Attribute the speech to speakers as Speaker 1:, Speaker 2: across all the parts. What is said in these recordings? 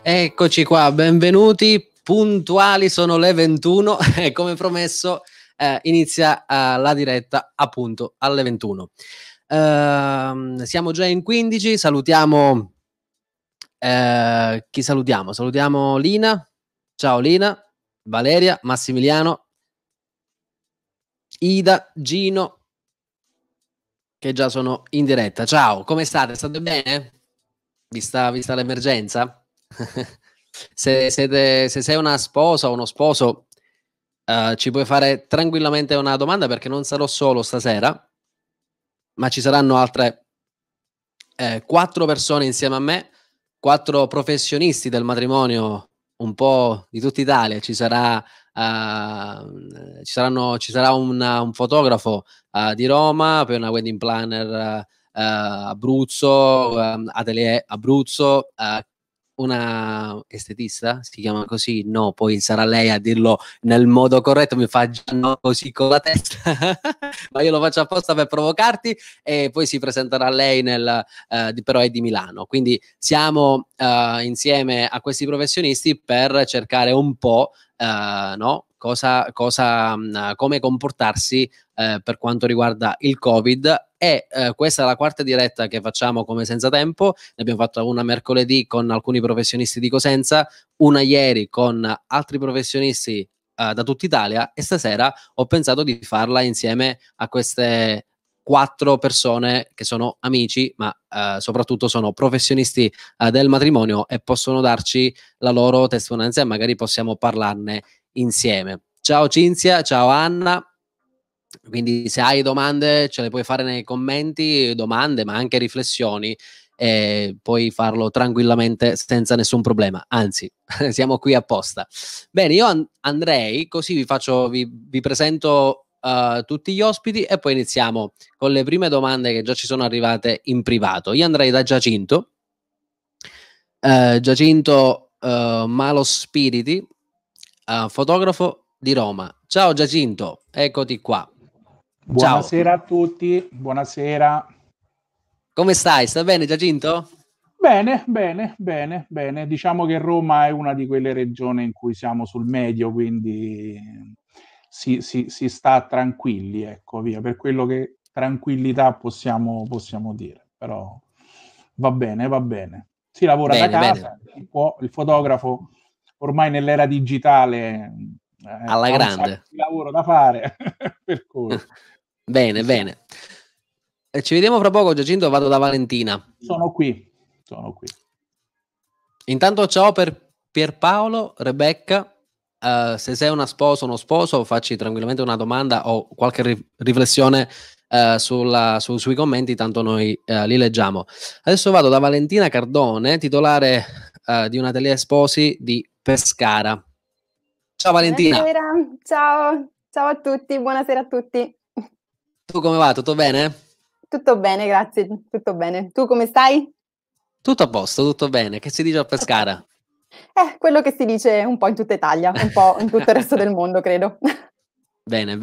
Speaker 1: Eccoci qua, benvenuti, puntuali, sono le 21 e come promesso inizia la diretta appunto alle 21. Siamo già in 15, salutiamo chi salutiamo? Salutiamo Lina, ciao Lina, Valeria, Massimiliano, Ida, Gino, che già sono in diretta. Ciao, come state? State bene? Vista l'emergenza? Se sei una sposa o uno sposo, ci puoi fare tranquillamente una domanda perché non sarò solo stasera, ma ci saranno altre 4 persone insieme a me, 4 professionisti del matrimonio un po' di tutta Italia. Ci sarà un fotografo di Roma, poi una wedding planner Abruzzo, Atelier Abruzzo, una estetista, si chiama così? No, poi sarà lei a dirlo nel modo corretto, mi fa già no così con la testa, ma io lo faccio apposta per provocarti, e poi si presenterà lei però è di Milano, quindi siamo insieme a questi professionisti per cercare un po' no? Come comportarsi per quanto riguarda il Covid. E questa è la quarta diretta che facciamo come Senza Tempo. Ne abbiamo fatto una mercoledì con alcuni professionisti di Cosenza, una ieri con altri professionisti da tutta Italia, e stasera ho pensato di farla insieme a queste 4 persone che sono amici, ma soprattutto sono professionisti del matrimonio e possono darci la loro testimonianza e magari possiamo parlarne insieme. Ciao Cinzia, ciao Anna. Quindi se hai domande ce le puoi fare nei commenti, domande ma anche riflessioni, e puoi farlo tranquillamente senza nessun problema, anzi siamo qui apposta. Bene, io andrei così, vi presento tutti gli ospiti e poi iniziamo con le prime domande che già ci sono arrivate in privato. Io andrei da Giacinto, Malo Spiriti, fotografo di Roma. Ciao Giacinto, eccoti qua.
Speaker 2: Buonasera a tutti, buonasera.
Speaker 1: Come stai? Sta bene Giacinto?
Speaker 2: Bene. Diciamo che Roma è una di quelle regioni in cui siamo sul medio, quindi si sta tranquilli, ecco, via, per quello che tranquillità possiamo dire, però va bene. Si lavora da casa, il fotografo ormai nell'era digitale
Speaker 1: alla grande
Speaker 2: di lavoro da fare, per cui
Speaker 1: bene. Ci vediamo fra poco Giacinto, vado da Valentina.
Speaker 2: Sono qui.
Speaker 1: Intanto ciao per Pierpaolo, Rebecca. Se sei una sposa o uno sposo, facci tranquillamente una domanda o qualche riflessione sui commenti, tanto noi li leggiamo. Adesso vado da Valentina Cardone, titolare di un atelier sposi di Pescara. Ciao Valentina.
Speaker 3: Buonasera, ciao a tutti, buonasera a tutti.
Speaker 1: Tu come va? Tutto bene?
Speaker 3: Tutto bene, grazie, tutto bene. Tu come stai?
Speaker 1: Tutto a posto, tutto bene. Che si dice a Pescara?
Speaker 3: Quello che si dice un po' in tutta Italia, un po' in tutto il resto del mondo, credo.
Speaker 1: Bene.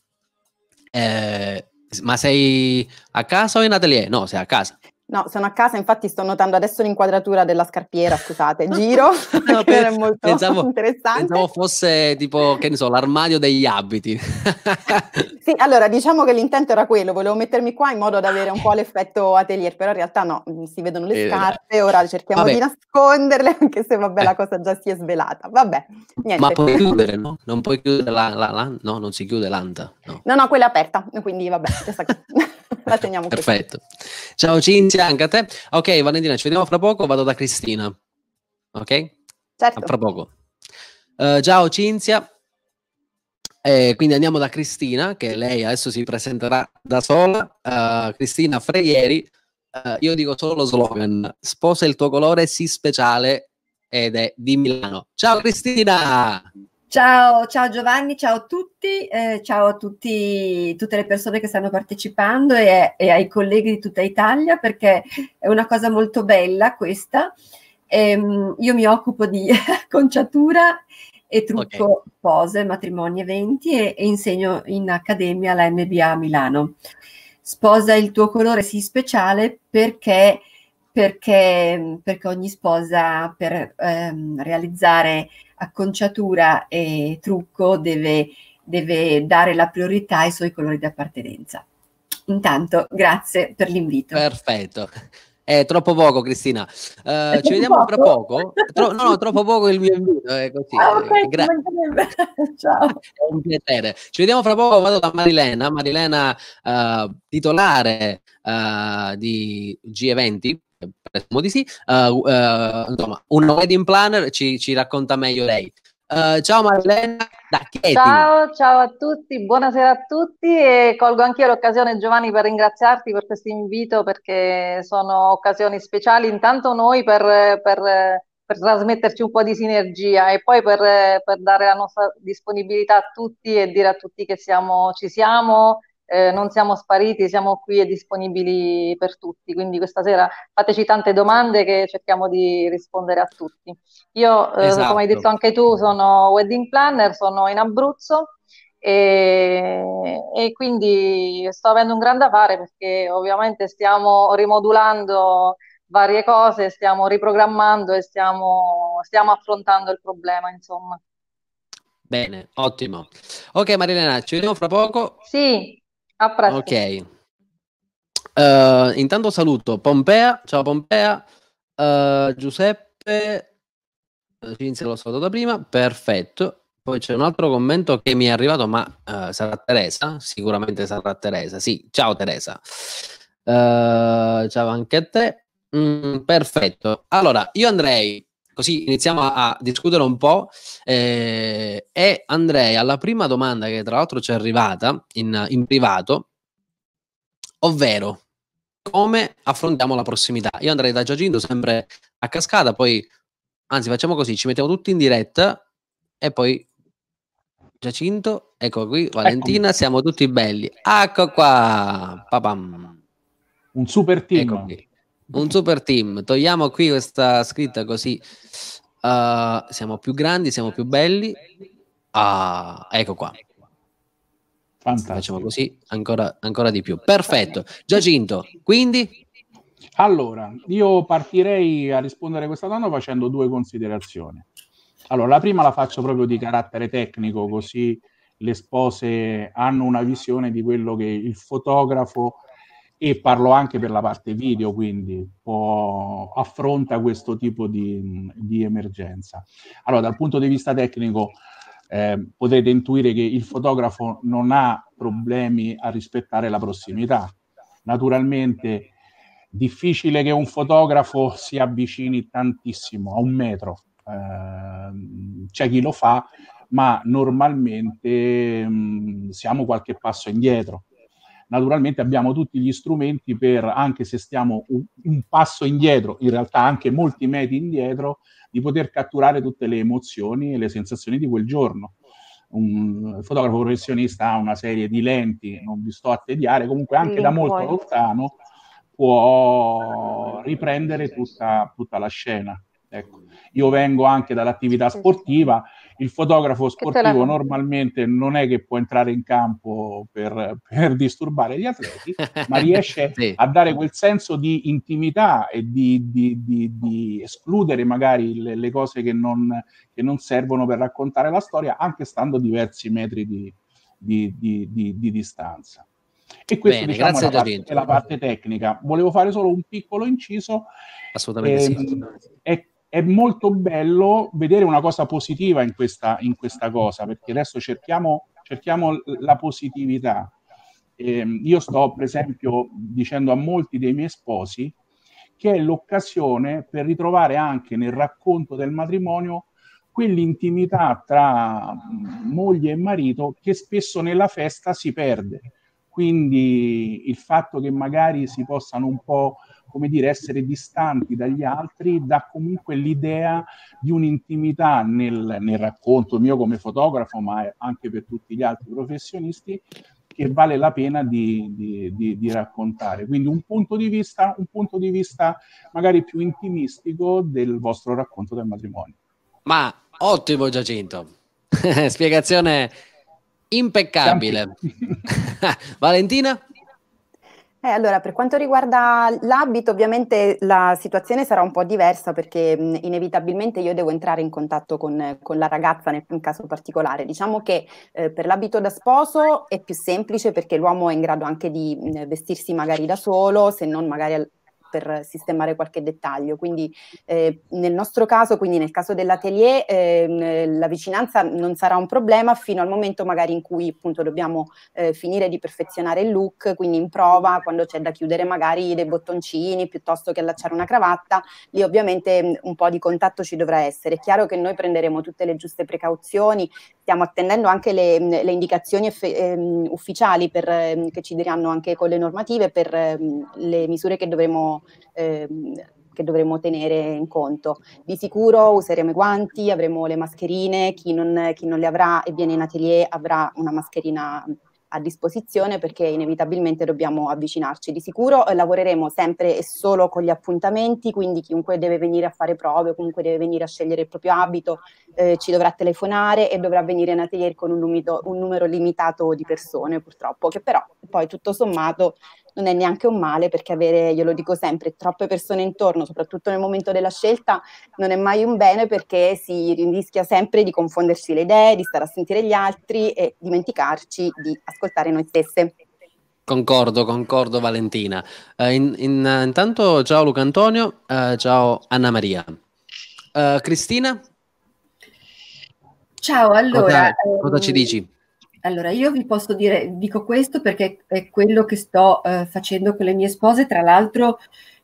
Speaker 1: Ma sei a casa o in atelier? No, sei a casa.
Speaker 3: No, sono a casa, infatti sto notando adesso l'inquadratura della scarpiera, scusate, giro,
Speaker 1: no,
Speaker 3: che è molto interessante.
Speaker 1: Pensavo fosse tipo, che ne so, l'armadio degli abiti.
Speaker 3: Sì, allora diciamo che l'intento era quello, volevo mettermi qua in modo da avere un po' l'effetto atelier, però in realtà no, si vedono le scarpe, ora cerchiamo di nasconderle, anche se vabbè la cosa già si è svelata, vabbè, niente.
Speaker 1: Ma puoi chiudere, no? Non puoi chiudere no, non si chiude l'anta.
Speaker 3: No, quella è aperta, quindi vabbè, la teniamo così.
Speaker 1: Perfetto. Ciao Cinzia, anche a te. Ok, Valentina, ci vediamo fra poco, vado da Cristina. Ok?
Speaker 3: Certo.
Speaker 1: A fra poco. Ciao Cinzia. Quindi andiamo da Cristina, che lei adesso si presenterà da sola. Cristina Freieri, io dico solo lo slogan: sposa il tuo colore, sii speciale, ed è di Milano. Ciao Cristina!
Speaker 4: Ciao Giovanni, ciao a tutti, ciao a tutte le persone che stanno partecipando e ai colleghi di tutta Italia, perché è una cosa molto bella questa. Io mi occupo di conciatura e trucco pose, matrimoni, eventi e insegno in accademia alla MBA a Milano. Sposa il tuo colore, sii speciale, perché perché ogni sposa per realizzare acconciatura e trucco deve dare la priorità ai suoi colori di appartenenza. Intanto, grazie per l'invito.
Speaker 1: Perfetto. È troppo poco, Cristina. Ci vediamo fra poco. No, troppo poco il mio invito. È così.
Speaker 4: Okay, ciao.
Speaker 1: È un piacere. Ci vediamo fra poco. Vado da Marilena, titolare di G20. Presumo di sì. Insomma, un wedding planner, ci racconta meglio lei. Ciao Marilena da Chieti.
Speaker 5: Ciao a tutti, buonasera a tutti, e colgo anch'io l'occasione, Giovanni, per ringraziarti per questo invito, perché sono occasioni speciali, intanto noi per trasmetterci un po' di sinergia, e poi per dare la nostra disponibilità a tutti e dire a tutti che ci siamo, non siamo spariti, siamo qui e disponibili per tutti. Quindi questa sera fateci tante domande che cerchiamo di rispondere a tutti. Io,
Speaker 1: Esatto.
Speaker 5: come hai detto anche tu, sono wedding planner, sono in Abruzzo e quindi sto avendo un grande affare, perché ovviamente stiamo rimodulando varie cose, stiamo riprogrammando e stiamo affrontando il problema, insomma.
Speaker 1: Bene, ottimo. Ok Marilena, ci vediamo fra poco.
Speaker 5: Sì, a presto.
Speaker 1: Ok. Intanto saluto Pompea. Ciao Pompea. Giuseppe. Cinzia l'ho salutato da prima. Perfetto. Poi c'è un altro commento che mi è arrivato, ma sarà Teresa? Sicuramente sarà Teresa. Sì, ciao Teresa. Ciao anche a te. Perfetto. Allora, io andrei, così iniziamo a discutere un po', e andrei alla prima domanda che tra l'altro ci è arrivata in privato, ovvero come affrontiamo la prossimità. Io andrei da Giacinto sempre a cascata, poi anzi facciamo così, ci mettiamo tutti in diretta e poi Giacinto, ecco qui, Valentina, siamo tutti belli. Ecco qua, papam.
Speaker 2: Un super team.
Speaker 1: Ecco qui. Un super team. Togliamo qui questa scritta così siamo più grandi, siamo più belli. Ecco qua.
Speaker 2: Fantastico.
Speaker 1: Facciamo così ancora di più. Perfetto. Giacinto, quindi?
Speaker 2: Allora, io partirei a rispondere a questa domanda facendo due considerazioni. Allora, la prima la faccio proprio di carattere tecnico, così le spose hanno una visione di quello che il fotografo, e parlo anche per la parte video, quindi affronta questo tipo di emergenza. Allora, dal punto di vista tecnico, potrete intuire che il fotografo non ha problemi a rispettare la prossimità. Naturalmente, difficile che un fotografo si avvicini tantissimo, a 1 metro. C'è chi lo fa, ma normalmente siamo qualche passo indietro. Naturalmente abbiamo tutti gli strumenti per, anche se stiamo un passo indietro, in realtà anche molti metri indietro, di poter catturare tutte le emozioni e le sensazioni di quel giorno. Un fotografo professionista ha una serie di lenti, non vi sto a tediare, comunque anche da molto lontano può riprendere tutta la scena. Ecco. Io vengo anche dall'attività sportiva, il fotografo sportivo normalmente non è che può entrare in campo per disturbare gli atleti, ma riesce a dare quel senso di intimità e di escludere magari le cose che non servono per raccontare la storia, anche stando a diversi metri di distanza. E questo,
Speaker 1: bene,
Speaker 2: diciamo, è la parte tecnica. Volevo fare solo un piccolo inciso.
Speaker 1: Assolutamente sì.
Speaker 2: È molto bello vedere una cosa positiva in questa cosa, perché adesso cerchiamo la positività. Io sto, per esempio, dicendo a molti dei miei sposi che è l'occasione per ritrovare anche nel racconto del matrimonio quell'intimità tra moglie e marito che spesso nella festa si perde. Quindi il fatto che magari si possano un po', come dire, essere distanti dagli altri dà comunque l'idea di un'intimità nel racconto mio come fotografo, ma anche per tutti gli altri professionisti, che vale la pena di raccontare. Quindi un punto di vista magari più intimistico del vostro racconto del matrimonio.
Speaker 1: Ma ottimo Giacinto, spiegazione impeccabile. Valentina?
Speaker 3: Allora, per quanto riguarda l'abito, ovviamente la situazione sarà un po' diversa perché inevitabilmente io devo entrare in contatto con la ragazza nel caso particolare. Diciamo che per l'abito da sposo è più semplice perché l'uomo è in grado anche di vestirsi magari da solo, se non magari per sistemare qualche dettaglio. Quindi nel nostro caso, quindi nel caso dell'atelier, la vicinanza non sarà un problema fino al momento magari in cui appunto dobbiamo finire di perfezionare il look, quindi in prova, quando c'è da chiudere magari dei bottoncini piuttosto che allacciare una cravatta, lì ovviamente un po' di contatto ci dovrà essere. È chiaro che noi prenderemo tutte le giuste precauzioni, stiamo attendendo anche le indicazioni ufficiali che ci diranno anche con le normative per le misure che dovremo tenere in conto. Di sicuro useremo i guanti, avremo le mascherine, chi non le avrà e viene in atelier avrà una mascherina a disposizione perché inevitabilmente dobbiamo avvicinarci. Di sicuro lavoreremo sempre e solo con gli appuntamenti, quindi chiunque deve venire a fare prove o comunque deve venire a scegliere il proprio abito ci dovrà telefonare e dovrà venire in atelier con un numero limitato di persone, purtroppo, che però poi tutto sommato non è neanche un male, perché avere, io lo dico sempre, troppe persone intorno, soprattutto nel momento della scelta, non è mai un bene perché si rischia sempre di confondersi le idee, di stare a sentire gli altri e dimenticarci di ascoltare noi stesse.
Speaker 1: Concordo Valentina. Intanto ciao Luca Antonio, ciao Anna Maria. Cristina?
Speaker 4: Ciao, allora...
Speaker 1: Cosa ci dici?
Speaker 4: Allora, io vi posso dico questo perché è quello che sto facendo con le mie spose, tra l'altro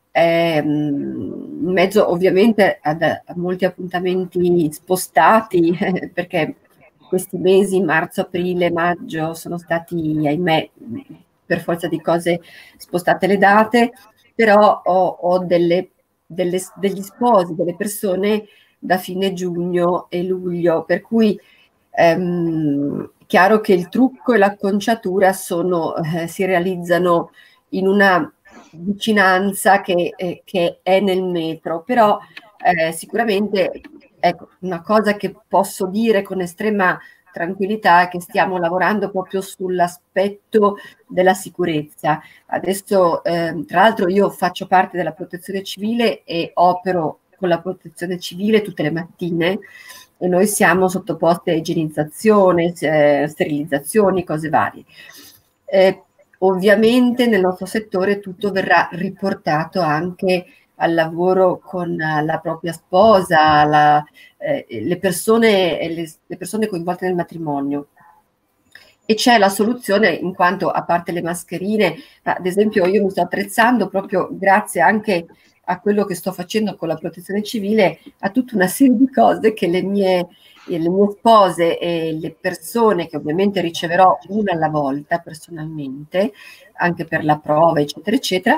Speaker 4: in mezzo ovviamente a molti appuntamenti spostati, perché questi mesi, marzo, aprile, maggio, sono stati, ahimè, per forza di cose spostate le date, però ho degli sposi, delle persone da fine giugno e luglio, per cui chiaro che il trucco e l'acconciatura si realizzano in una vicinanza che è nel metro, però sicuramente ecco, una cosa che posso dire con estrema tranquillità è che stiamo lavorando proprio sull'aspetto della sicurezza. Adesso, tra l'altro, io faccio parte della Protezione Civile e opero con la Protezione Civile tutte le mattine e noi siamo sottoposti a igienizzazione, sterilizzazioni, cose varie. Ovviamente nel nostro settore tutto verrà riportato anche al lavoro con la propria sposa, le persone coinvolte nel matrimonio. E c'è la soluzione, in quanto a parte le mascherine, ad esempio io mi sto attrezzando proprio grazie anche a quello che sto facendo con la Protezione Civile, a tutta una serie di cose che le mie spose e le persone che ovviamente riceverò una alla volta personalmente, anche per la prova, eccetera, eccetera,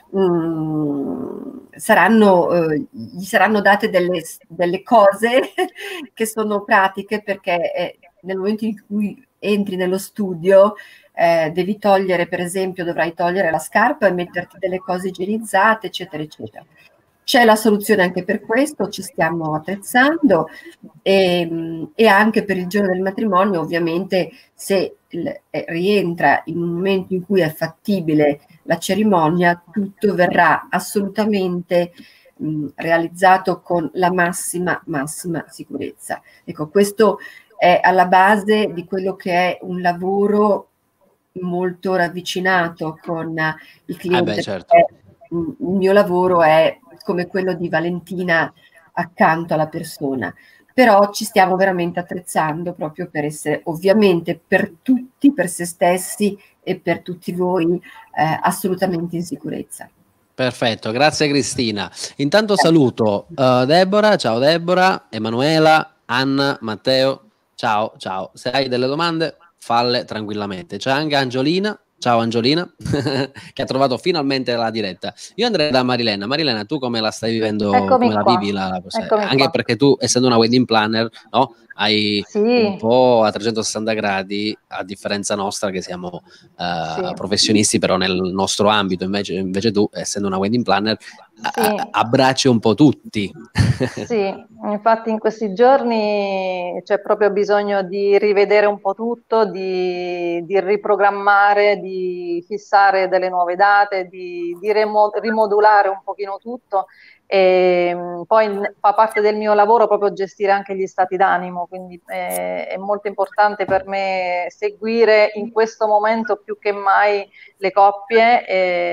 Speaker 4: gli saranno date delle cose che sono pratiche, perché nel momento in cui entri nello studio devi togliere, per esempio, dovrai togliere la scarpa e metterti delle cose igienizzate, eccetera, eccetera. C'è la soluzione anche per questo, ci stiamo attrezzando e anche per il giorno del matrimonio, ovviamente, se rientra in un momento in cui è fattibile la cerimonia, tutto verrà assolutamente realizzato con la massima sicurezza. Ecco, questo è alla base di quello che è un lavoro molto ravvicinato con il cliente.
Speaker 1: Certo.
Speaker 4: Il mio lavoro è come quello di Valentina accanto alla persona, però ci stiamo veramente attrezzando proprio per essere, ovviamente, per tutti, per se stessi e per tutti voi assolutamente in sicurezza.
Speaker 1: Perfetto, grazie Cristina. Intanto saluto Deborah, ciao Deborah, Emanuela, Anna, Matteo, ciao. Se hai delle domande falle tranquillamente. C'è anche Angiolina, ciao Angiolina, che ha trovato finalmente la diretta. Io andrei da Marilena. Marilena, tu come la stai vivendo?
Speaker 5: Eccomi
Speaker 1: come
Speaker 5: qua.
Speaker 1: la vivi la anche
Speaker 5: qua.
Speaker 1: Perché tu, essendo una wedding planner, no? Hai
Speaker 5: sì.
Speaker 1: un po' a 360 gradi, a differenza nostra che siamo
Speaker 5: sì.
Speaker 1: professionisti, però nel nostro ambito, invece tu, essendo una wedding planner, abbracci un po' tutti.
Speaker 5: Sì, infatti in questi giorni c'è proprio bisogno di rivedere un po' tutto, di riprogrammare, di fissare delle nuove date, di rimodulare un pochino tutto. E poi fa parte del mio lavoro proprio gestire anche gli stati d'animo, quindi è molto importante per me seguire in questo momento più che mai le coppie,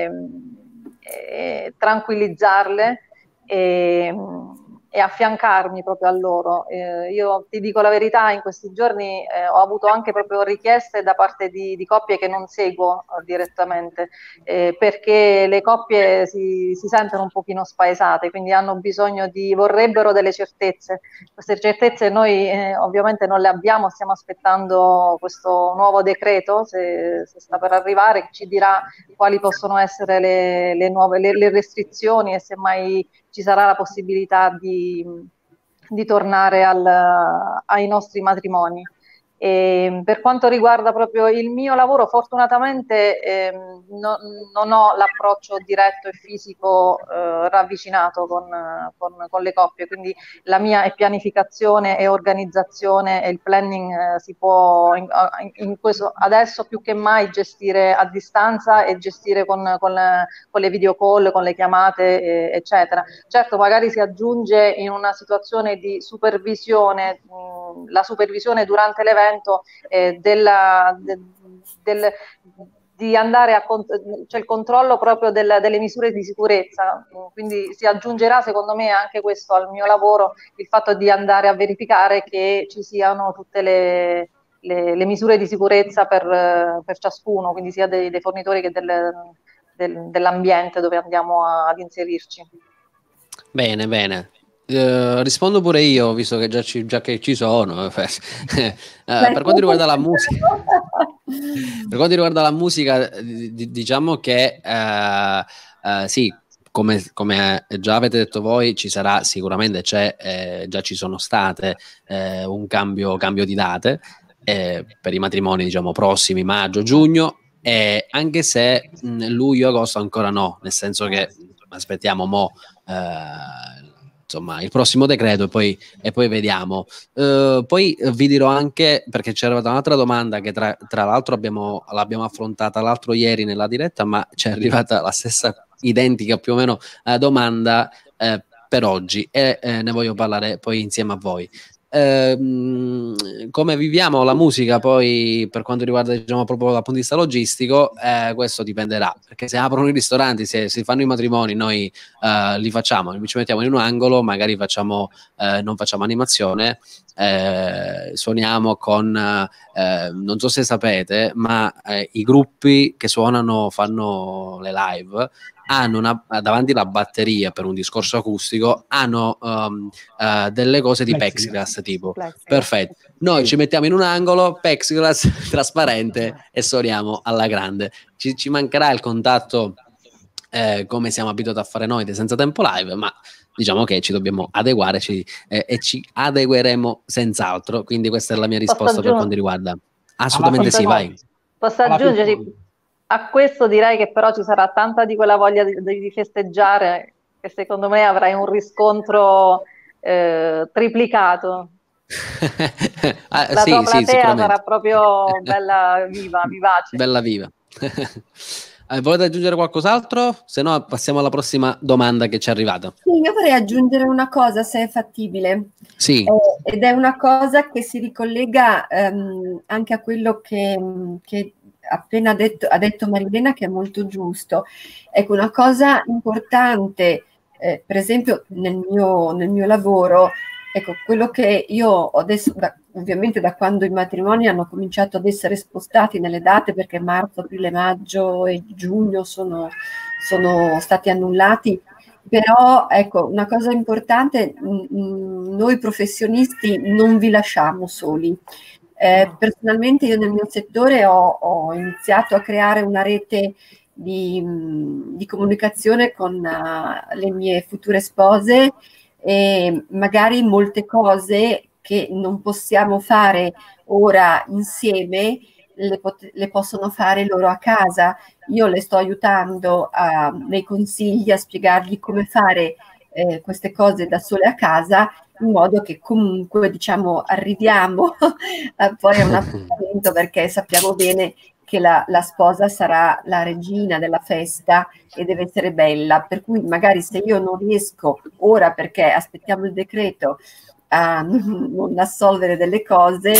Speaker 5: e tranquillizzarle e affiancarmi proprio a loro. Io ti dico la verità, in questi giorni ho avuto anche proprio richieste da parte di coppie che non seguo direttamente, perché le coppie si sentono un pochino spaesate, quindi hanno bisogno vorrebbero delle certezze. Queste certezze noi ovviamente non le abbiamo, stiamo aspettando questo nuovo decreto, se sta per arrivare, che ci dirà quali possono essere le restrizioni e se mai ci sarà la possibilità di tornare ai nostri matrimoni. E per quanto riguarda proprio il mio lavoro, fortunatamente non ho l'approccio diretto e fisico ravvicinato con le coppie, quindi la mia è pianificazione e organizzazione, e il planning si può in questo, adesso più che mai, gestire a distanza e gestire con le video call, con le chiamate, eccetera. Certo, magari si aggiunge in una situazione di supervisione, la supervisione durante l'evento, di andare c'è il controllo proprio delle misure di sicurezza, quindi si aggiungerà secondo me anche questo al mio lavoro, il fatto di andare a verificare che ci siano tutte le misure di sicurezza per ciascuno, quindi sia dei fornitori che dell'ambiente dove andiamo ad inserirci.
Speaker 1: Bene, bene. Rispondo pure io, visto che già che ci sono. Per quanto riguarda la musica, diciamo che sì, come già avete detto voi, ci sarà sicuramente, già ci sono state un cambio di date per i matrimoni, diciamo, prossimi, maggio, giugno, anche se luglio, agosto ancora no, nel senso che aspettiamo insomma il prossimo decreto e poi vediamo. Poi vi dirò anche, perché c'era un'altra domanda che tra l'altro l'abbiamo affrontata l'altro ieri nella diretta, ma ci è arrivata la stessa identica più o meno domanda per oggi, e ne voglio parlare poi insieme a voi. Come viviamo la musica poi per quanto riguarda, diciamo, proprio dal punto di vista logistico, questo dipenderà, perché se aprono i ristoranti, se si fanno i matrimoni, noi li facciamo, ci mettiamo in un angolo, magari non facciamo animazione, suoniamo con non so se sapete, ma i gruppi che fanno le live hanno davanti la batteria, per un discorso acustico, hanno delle cose di plexiglass tipo. Perfetto. Noi ci mettiamo in un angolo, plexiglass trasparente, e suoniamo alla grande. Ci mancherà il contatto come siamo abituati a fare noi Senza Tempo Live, ma diciamo che ci dobbiamo adeguare e ci adegueremo senz'altro. Quindi questa è la mia risposta per quanto riguarda. Assolutamente sì, vai.
Speaker 5: Posso aggiungere? A questo direi che però ci sarà tanta di quella voglia di festeggiare, che secondo me avrai un riscontro triplicato. La tua platea sarà proprio bella viva, vivace.
Speaker 1: Bella viva. Volete aggiungere qualcos'altro? Se no passiamo alla prossima domanda che ci è arrivata.
Speaker 4: Sì, io vorrei aggiungere una cosa, se è fattibile.
Speaker 1: Sì.
Speaker 4: Ed è una cosa che si ricollega anche a quello che appena ha detto Marilena, che è molto giusto. Ecco, una cosa importante, per esempio nel mio lavoro, ecco, quello che io adesso, ovviamente da quando i matrimoni hanno cominciato ad essere spostati nelle date, perché marzo, aprile, maggio e giugno sono stati annullati, però ecco, una cosa importante, noi professionisti non vi lasciamo soli. Personalmente io nel mio settore ho iniziato a creare una rete di comunicazione con le mie future spose, e magari molte cose che non possiamo fare ora insieme le possono fare loro a casa. Io le sto aiutando nei consigli a spiegargli come fare queste cose da sole a casa, in modo che comunque, diciamo, arriviamo poi a un appuntamento, perché sappiamo bene che la sposa sarà la regina della festa e deve essere bella, per cui magari se io non riesco ora, perché aspettiamo il decreto, a non assolvere delle cose,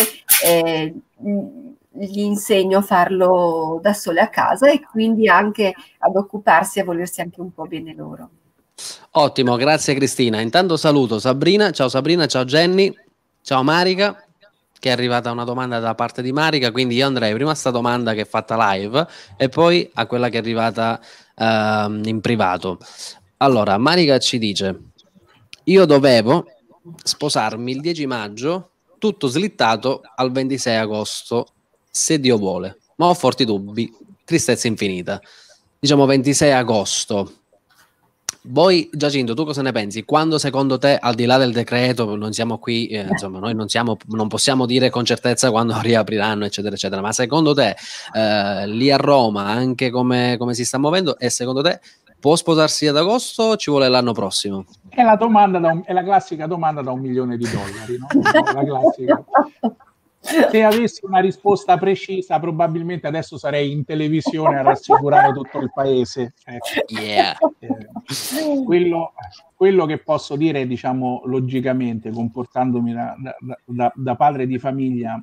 Speaker 4: gli insegno a farlo da sole a casa e quindi anche ad occuparsi e a volersi anche un po' bene loro.
Speaker 1: Ottimo, grazie Cristina. Intanto saluto Sabrina, ciao Jenny, ciao Marica, che è arrivata una domanda da parte di Marica, quindi io andrei prima a sta domanda che è fatta live e poi a quella che è arrivata in privato. Allora, Marica ci dice: io dovevo sposarmi il 10 maggio, tutto slittato al 26 agosto, se Dio vuole, ma ho forti dubbi, tristezza infinita. Diciamo 26 agosto. Voi, Giacinto, tu cosa ne pensi? Quando secondo te, al di là del decreto, non siamo qui, insomma, noi non possiamo dire con certezza quando riapriranno, eccetera, eccetera, ma secondo te, lì a Roma, anche come si sta muovendo, e secondo te può sposarsi ad agosto o ci vuole l'anno prossimo?
Speaker 2: È la classica domanda da $1 milione, no? La classica. Se avessi una risposta precisa, probabilmente adesso sarei in televisione a rassicurare tutto il paese.
Speaker 1: Yeah.
Speaker 2: Quello che posso dire, diciamo, logicamente, comportandomi da padre di famiglia,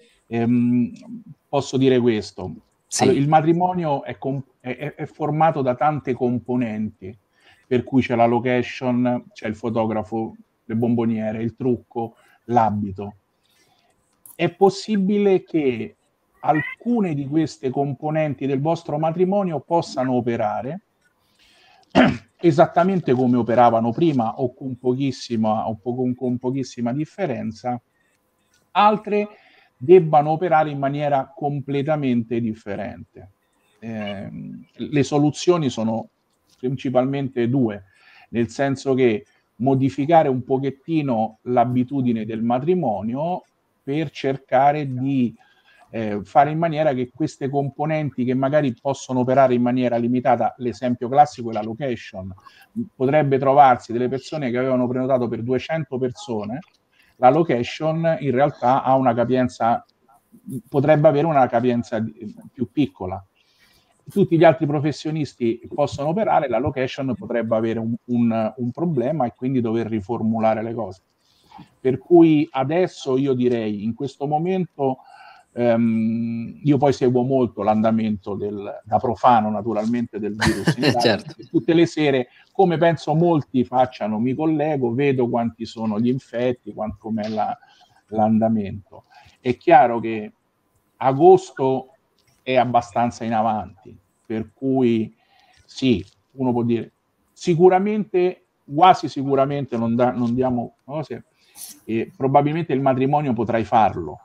Speaker 2: posso dire questo. Sì. Allora, il matrimonio è formato da tante componenti, per cui c'è la location, c'è il fotografo, le bomboniere, il trucco, l'abito. È possibile che alcune di queste componenti del vostro matrimonio possano operare esattamente come operavano prima o con pochissima differenza, altre debbano operare in maniera completamente differente. Le soluzioni sono principalmente due, nel senso che modificare un pochettino l'abitudine del matrimonio per cercare di fare in maniera che queste componenti che magari possono operare in maniera limitata, l'esempio classico è la location, potrebbe trovarsi delle persone che avevano prenotato per 200 persone, la location in realtà ha una capienza, potrebbe avere una capienza più piccola. Tutti gli altri professionisti possono operare, la location potrebbe avere un problema e quindi dover riformulare le cose. Per cui adesso io direi, in questo momento, io poi seguo molto l'andamento da profano naturalmente del virus in Italia, certo. Tutte le sere, come penso molti facciano, mi collego, vedo quanti sono gli infetti, com'è l'andamento. È chiaro che agosto è abbastanza in avanti, per cui sì, uno può dire sicuramente, quasi sicuramente non diamo cose, probabilmente il matrimonio potrai farlo.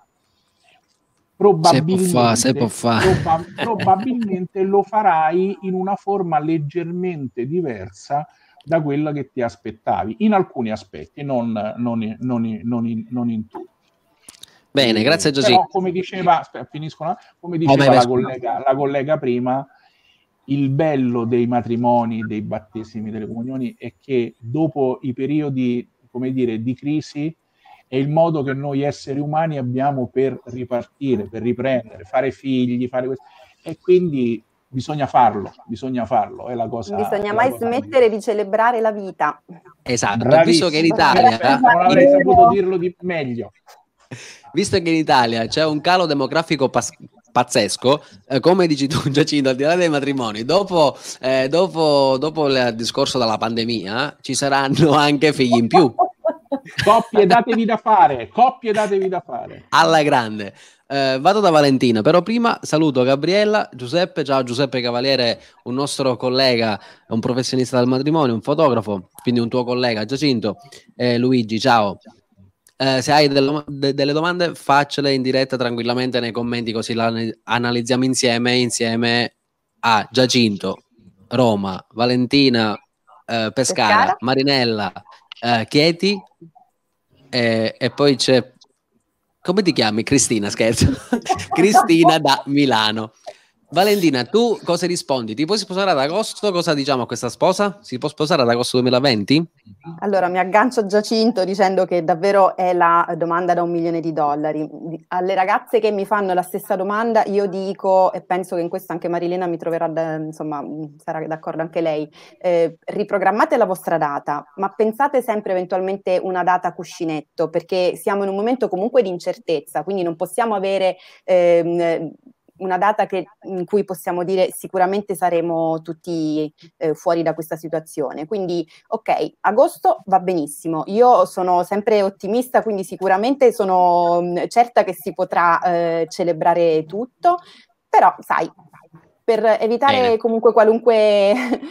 Speaker 2: Probabilmente lo farai in una forma leggermente diversa da quella che ti aspettavi, in alcuni aspetti, non in tutti.
Speaker 1: Bene, grazie Giacinto.
Speaker 2: Però come diceva la collega prima, il bello dei matrimoni, dei battesimi, delle comunioni è che dopo i periodi, come dire, di crisi è il modo che noi esseri umani abbiamo per ripartire, per riprendere, fare figli, fare questo. E quindi bisogna farlo, è la cosa.
Speaker 3: Non bisogna mai smettere di celebrare la vita.
Speaker 1: Esatto, visto che in Italia
Speaker 2: non avrei saputo dirlo meglio.
Speaker 1: Visto che in Italia c'è un calo demografico pazzesco, come dici tu Giacinto, al di là dei matrimoni, dopo il discorso della pandemia ci saranno anche figli in più.
Speaker 2: Coppie datevi da fare
Speaker 1: alla grande. Vado da Valentina, però prima saluto Gabriella, Giuseppe, ciao Giuseppe Cavaliere, un nostro collega, un professionista del matrimonio, un fotografo, quindi un tuo collega Giacinto, Luigi, ciao. Se hai delle domande faccele in diretta tranquillamente nei commenti, così la analizziamo insieme a Giacinto, Roma, Valentina, Pescara, Marinella, Chieti, e poi c'è Come ti chiami? Cristina, scherzo. Cristina da Milano. Valentina, tu cosa rispondi? Ti puoi sposare ad agosto? Cosa diciamo a questa sposa? Si può sposare ad agosto 2020?
Speaker 3: Allora, mi aggancio a Giacinto dicendo che davvero è la domanda da $1 milione. Alle ragazze che mi fanno la stessa domanda, io dico, e penso che in questo anche Marilena mi troverà, insomma, sarà d'accordo anche lei, riprogrammate la vostra data, ma pensate sempre eventualmente una data cuscinetto, perché siamo in un momento comunque di incertezza, quindi non possiamo avere una data in cui possiamo dire sicuramente saremo tutti fuori da questa situazione. Quindi, ok, agosto va benissimo. Io sono sempre ottimista, quindi sicuramente sono certa che si potrà celebrare tutto, però, sai, per evitare comunque qualunque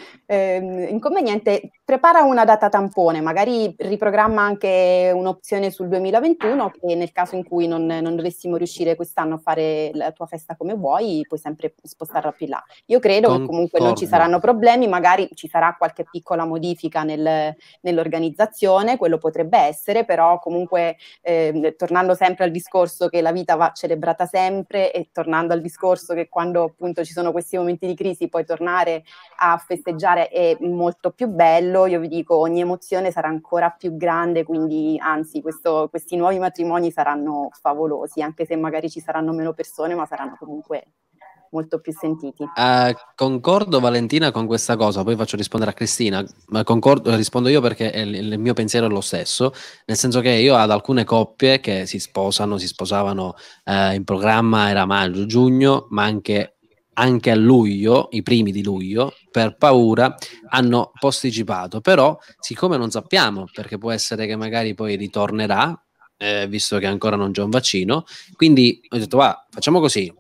Speaker 3: inconveniente, prepara una data tampone, magari riprogramma anche un'opzione sul 2021 che nel caso in cui non dovessimo riuscire quest'anno a fare la tua festa come vuoi, puoi sempre spostarla più in là. Io credo che comunque non ci saranno problemi, magari ci sarà qualche piccola modifica nell'organizzazione, quello potrebbe essere, però comunque tornando sempre al discorso che la vita va celebrata sempre e tornando al discorso che quando appunto ci sono questi momenti di crisi poi tornare a festeggiare è molto più bello. Io vi dico, ogni emozione sarà ancora più grande, quindi anzi questi nuovi matrimoni saranno favolosi, anche se magari ci saranno meno persone, ma saranno comunque molto più sentiti.
Speaker 1: Concordo Valentina con questa cosa, poi faccio rispondere a Cristina, ma rispondo io perché il mio pensiero è lo stesso, nel senso che io ad alcune coppie che si sposavano in programma era maggio, giugno, ma anche a luglio, i primi di luglio, per paura hanno posticipato, però siccome non sappiamo, perché può essere che magari poi ritornerà, visto che ancora non c'è un vaccino, quindi ho detto va, facciamo così,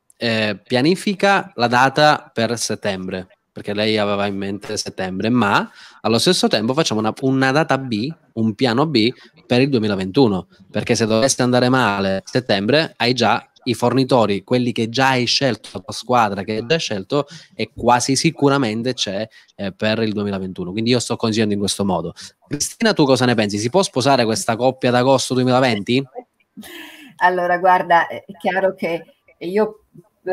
Speaker 1: pianifica la data per settembre, perché lei aveva in mente settembre, ma allo stesso tempo facciamo una data B, un piano B per il 2021, perché se dovesse andare male settembre hai già i fornitori, quelli che già hai scelto, la tua squadra che hai già scelto e quasi sicuramente c'è per il 2021, quindi io sto consigliando in questo modo. Cristina, tu cosa ne pensi? Si può sposare questa coppia ad agosto 2020?
Speaker 4: Allora guarda, è chiaro che io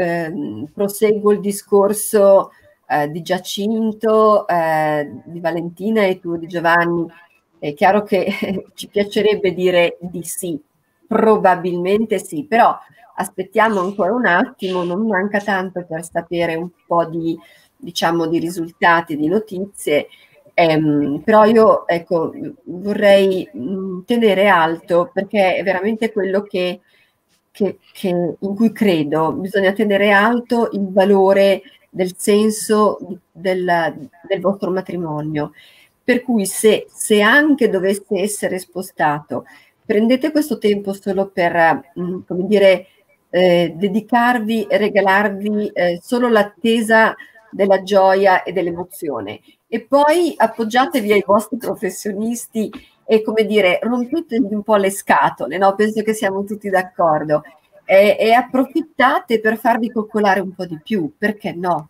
Speaker 4: proseguo il discorso di Giacinto, di Valentina e tu di Giovanni. È chiaro che ci piacerebbe dire di sì, probabilmente sì, però aspettiamo ancora un attimo, non manca tanto per sapere un po' di, diciamo, di risultati, di notizie, però io ecco, vorrei tenere alto, perché è veramente quello in cui credo, bisogna tenere alto il valore del senso del vostro matrimonio. Per cui se anche dovesse essere spostato, prendete questo tempo solo per, come dire, dedicarvi e regalarvi solo l'attesa della gioia e dell'emozione. E poi appoggiatevi ai vostri professionisti e, come dire, rompetevi un po' le scatole, no? Penso che siamo tutti d'accordo. E approfittate per farvi coccolare un po' di più, perché no?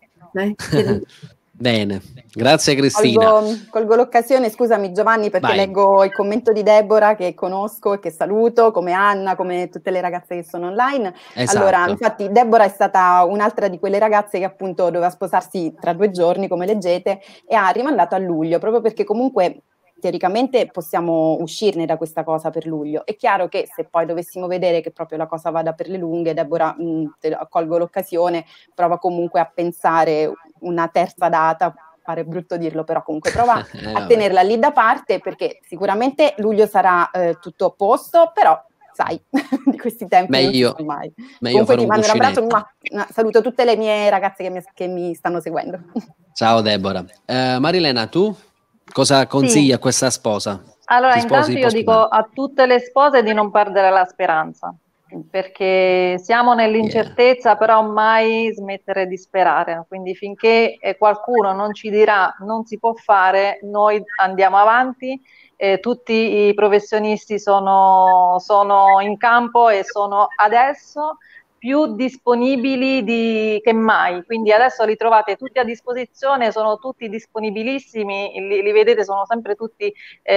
Speaker 1: Bene, grazie Cristina.
Speaker 3: Colgo l'occasione, scusami Giovanni, perché
Speaker 1: Vai.
Speaker 3: Leggo il commento di Deborah che conosco e che saluto, come Anna, come tutte le ragazze che sono online.
Speaker 1: Esatto.
Speaker 3: Allora, infatti Deborah è stata un'altra di quelle ragazze che appunto doveva sposarsi tra 2 giorni, come leggete, e ha rimandato a luglio, proprio perché comunque teoricamente possiamo uscirne da questa cosa per luglio. È chiaro che se poi dovessimo vedere che proprio la cosa vada per le lunghe, Deborah, colgo l'occasione, prova comunque a pensare una terza data, pare brutto dirlo, però comunque prova a tenerla lì da parte, perché sicuramente luglio sarà tutto a posto, però sai, di questi tempi
Speaker 1: meglio,
Speaker 3: non si sa mai.
Speaker 1: Comunque
Speaker 3: ti mando un abbraccio, saluto tutte le mie ragazze che mi stanno seguendo.
Speaker 1: Ciao Deborah. Marilena, tu cosa consigli a questa sposa?
Speaker 5: Allora, intanto io dico a tutte le spose di non perdere la speranza, perché siamo nell'incertezza, però mai smettere di sperare. Quindi finché qualcuno non ci dirà non si può fare, noi andiamo avanti. Tutti i professionisti sono in campo e sono adesso più disponibili che mai, quindi adesso li trovate tutti a disposizione, sono tutti disponibilissimi, li vedete, sono sempre tutti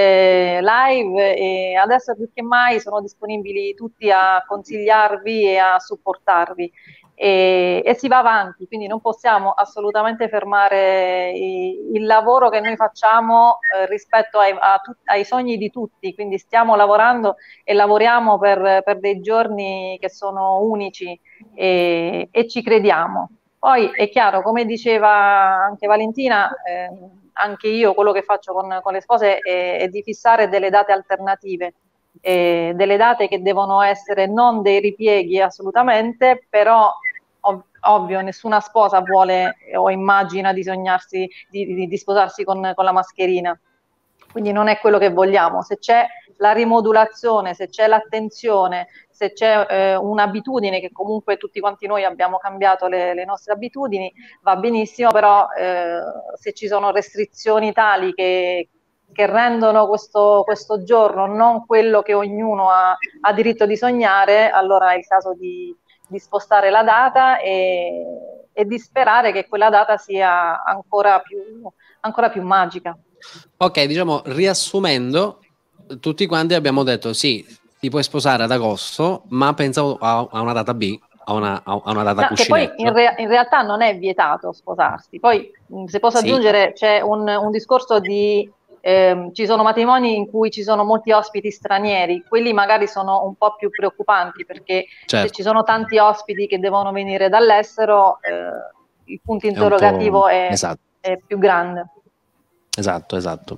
Speaker 5: live, e adesso più che mai sono disponibili tutti a consigliarvi e a supportarvi. E si va avanti, quindi non possiamo assolutamente fermare il lavoro che noi facciamo rispetto ai sogni di tutti, quindi stiamo lavorando e lavoriamo per dei giorni che sono unici, e ci crediamo. Poi è chiaro, come diceva anche Valentina, anche io quello che faccio con le spose è di fissare delle date alternative, delle date che devono essere non dei ripieghi assolutamente, però ovvio, nessuna sposa vuole o immagina di sognarsi di sposarsi con la mascherina, quindi non è quello che vogliamo. Se c'è la rimodulazione, se c'è l'attenzione, se c'è un'abitudine, che comunque tutti quanti noi abbiamo cambiato le nostre abitudini, va benissimo, però se ci sono restrizioni tali che rendono questo giorno non quello che ognuno ha diritto di sognare, allora è il caso di spostare la data e di sperare che quella data sia ancora più magica.
Speaker 1: Ok, diciamo, riassumendo, tutti quanti abbiamo detto sì, ti puoi sposare ad agosto, ma pensavo a una data B, a una data cuscinetto.
Speaker 5: Che poi in realtà non è vietato sposarsi. Poi, se posso aggiungere, c'è un discorso di ci sono matrimoni in cui ci sono molti ospiti stranieri, quelli magari sono un po' più preoccupanti, perché se ci sono tanti ospiti che devono venire dall'estero, il punto interrogativo è più grande.
Speaker 1: Esatto.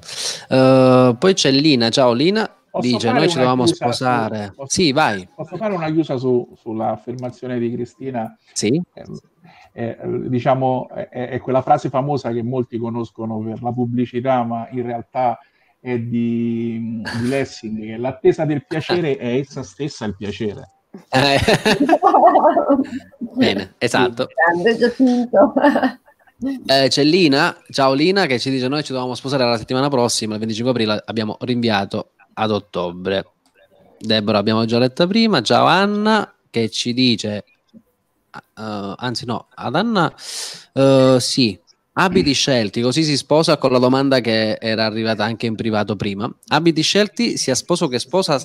Speaker 1: Poi c'è Lina, ciao Lina, dice noi ci dovevamo sposare. Sì, vai.
Speaker 2: Posso fare una chiusa sull'affermazione di Cristina?
Speaker 1: Sì.
Speaker 2: Diciamo, è quella frase famosa che molti conoscono per la pubblicità, ma in realtà è di Lessing, che l'attesa del piacere è essa stessa il piacere.
Speaker 1: Bene, esatto.
Speaker 4: Grande Giacinto.
Speaker 1: C'è Lina, ciao Lina, che ci dice noi ci dovevamo sposare la settimana prossima, il 25 aprile, abbiamo rinviato ad ottobre. Deborah abbiamo già letta prima. Ciao Anna, che ci dice anzi no, ad Anna sì, abiti scelti, così si sposa, con la domanda che era arrivata anche in privato prima. Abiti scelti, sia sposo che sposa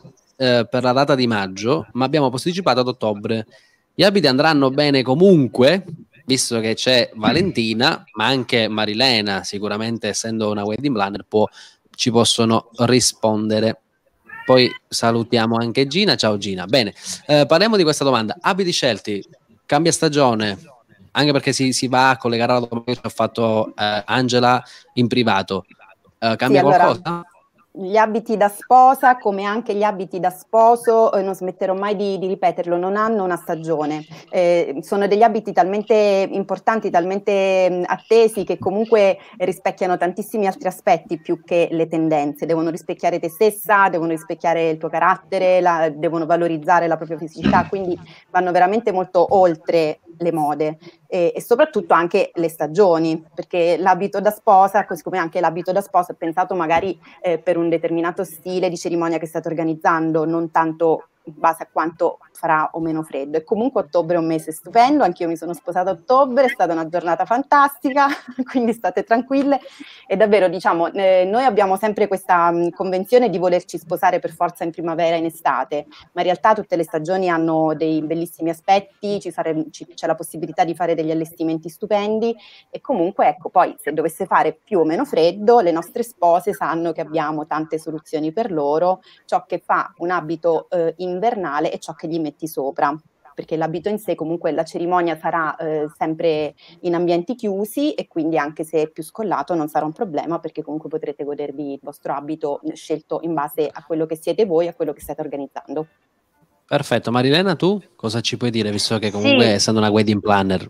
Speaker 1: per la data di maggio, ma abbiamo posticipato ad ottobre. Gli abiti andranno bene comunque, visto che c'è Valentina, ma anche Marilena, sicuramente essendo una wedding planner ci possono rispondere. Poi salutiamo anche Gina, ciao Gina. Bene, parliamo di questa domanda. Abiti scelti, cambia stagione, anche perché si va a collegare alla domanda che ci ha fatto Angela in privato. Cambia qualcosa?
Speaker 3: Gli abiti da sposa, come anche gli abiti da sposo, non smetterò mai di ripeterlo, non hanno una stagione. Sono degli abiti talmente importanti, talmente attesi, che comunque rispecchiano tantissimi altri aspetti più che le tendenze. Devono rispecchiare te stessa, devono rispecchiare il tuo carattere, devono valorizzare la propria fisicità, quindi vanno veramente molto oltre le mode. E soprattutto anche le stagioni, perché l'abito da sposa, così come anche l'abito da sposa, è pensato magari per un determinato stile di cerimonia che state organizzando, non tanto in base a quanto farà o meno freddo. E comunque ottobre è un mese stupendo, anch'io mi sono sposata a ottobre, è stata una giornata fantastica, quindi state tranquille. E davvero, diciamo, noi abbiamo sempre questa convenzione di volerci sposare per forza in primavera e in estate, ma in realtà tutte le stagioni hanno dei bellissimi aspetti, c'è la possibilità di fare degli allestimenti stupendi, e comunque ecco, poi se dovesse fare più o meno freddo, le nostre spose sanno che abbiamo tante soluzioni per loro, ciò che fa un abito invernale e ciò che gli metti sopra, perché l'abito in sé, comunque la cerimonia sarà sempre in ambienti chiusi, e quindi anche se è più scollato non sarà un problema, perché comunque potrete godervi il vostro abito scelto in base a quello che siete voi, a quello che state organizzando.
Speaker 1: Perfetto. Marilena, tu cosa ci puoi dire, visto che comunque essendo una wedding planner?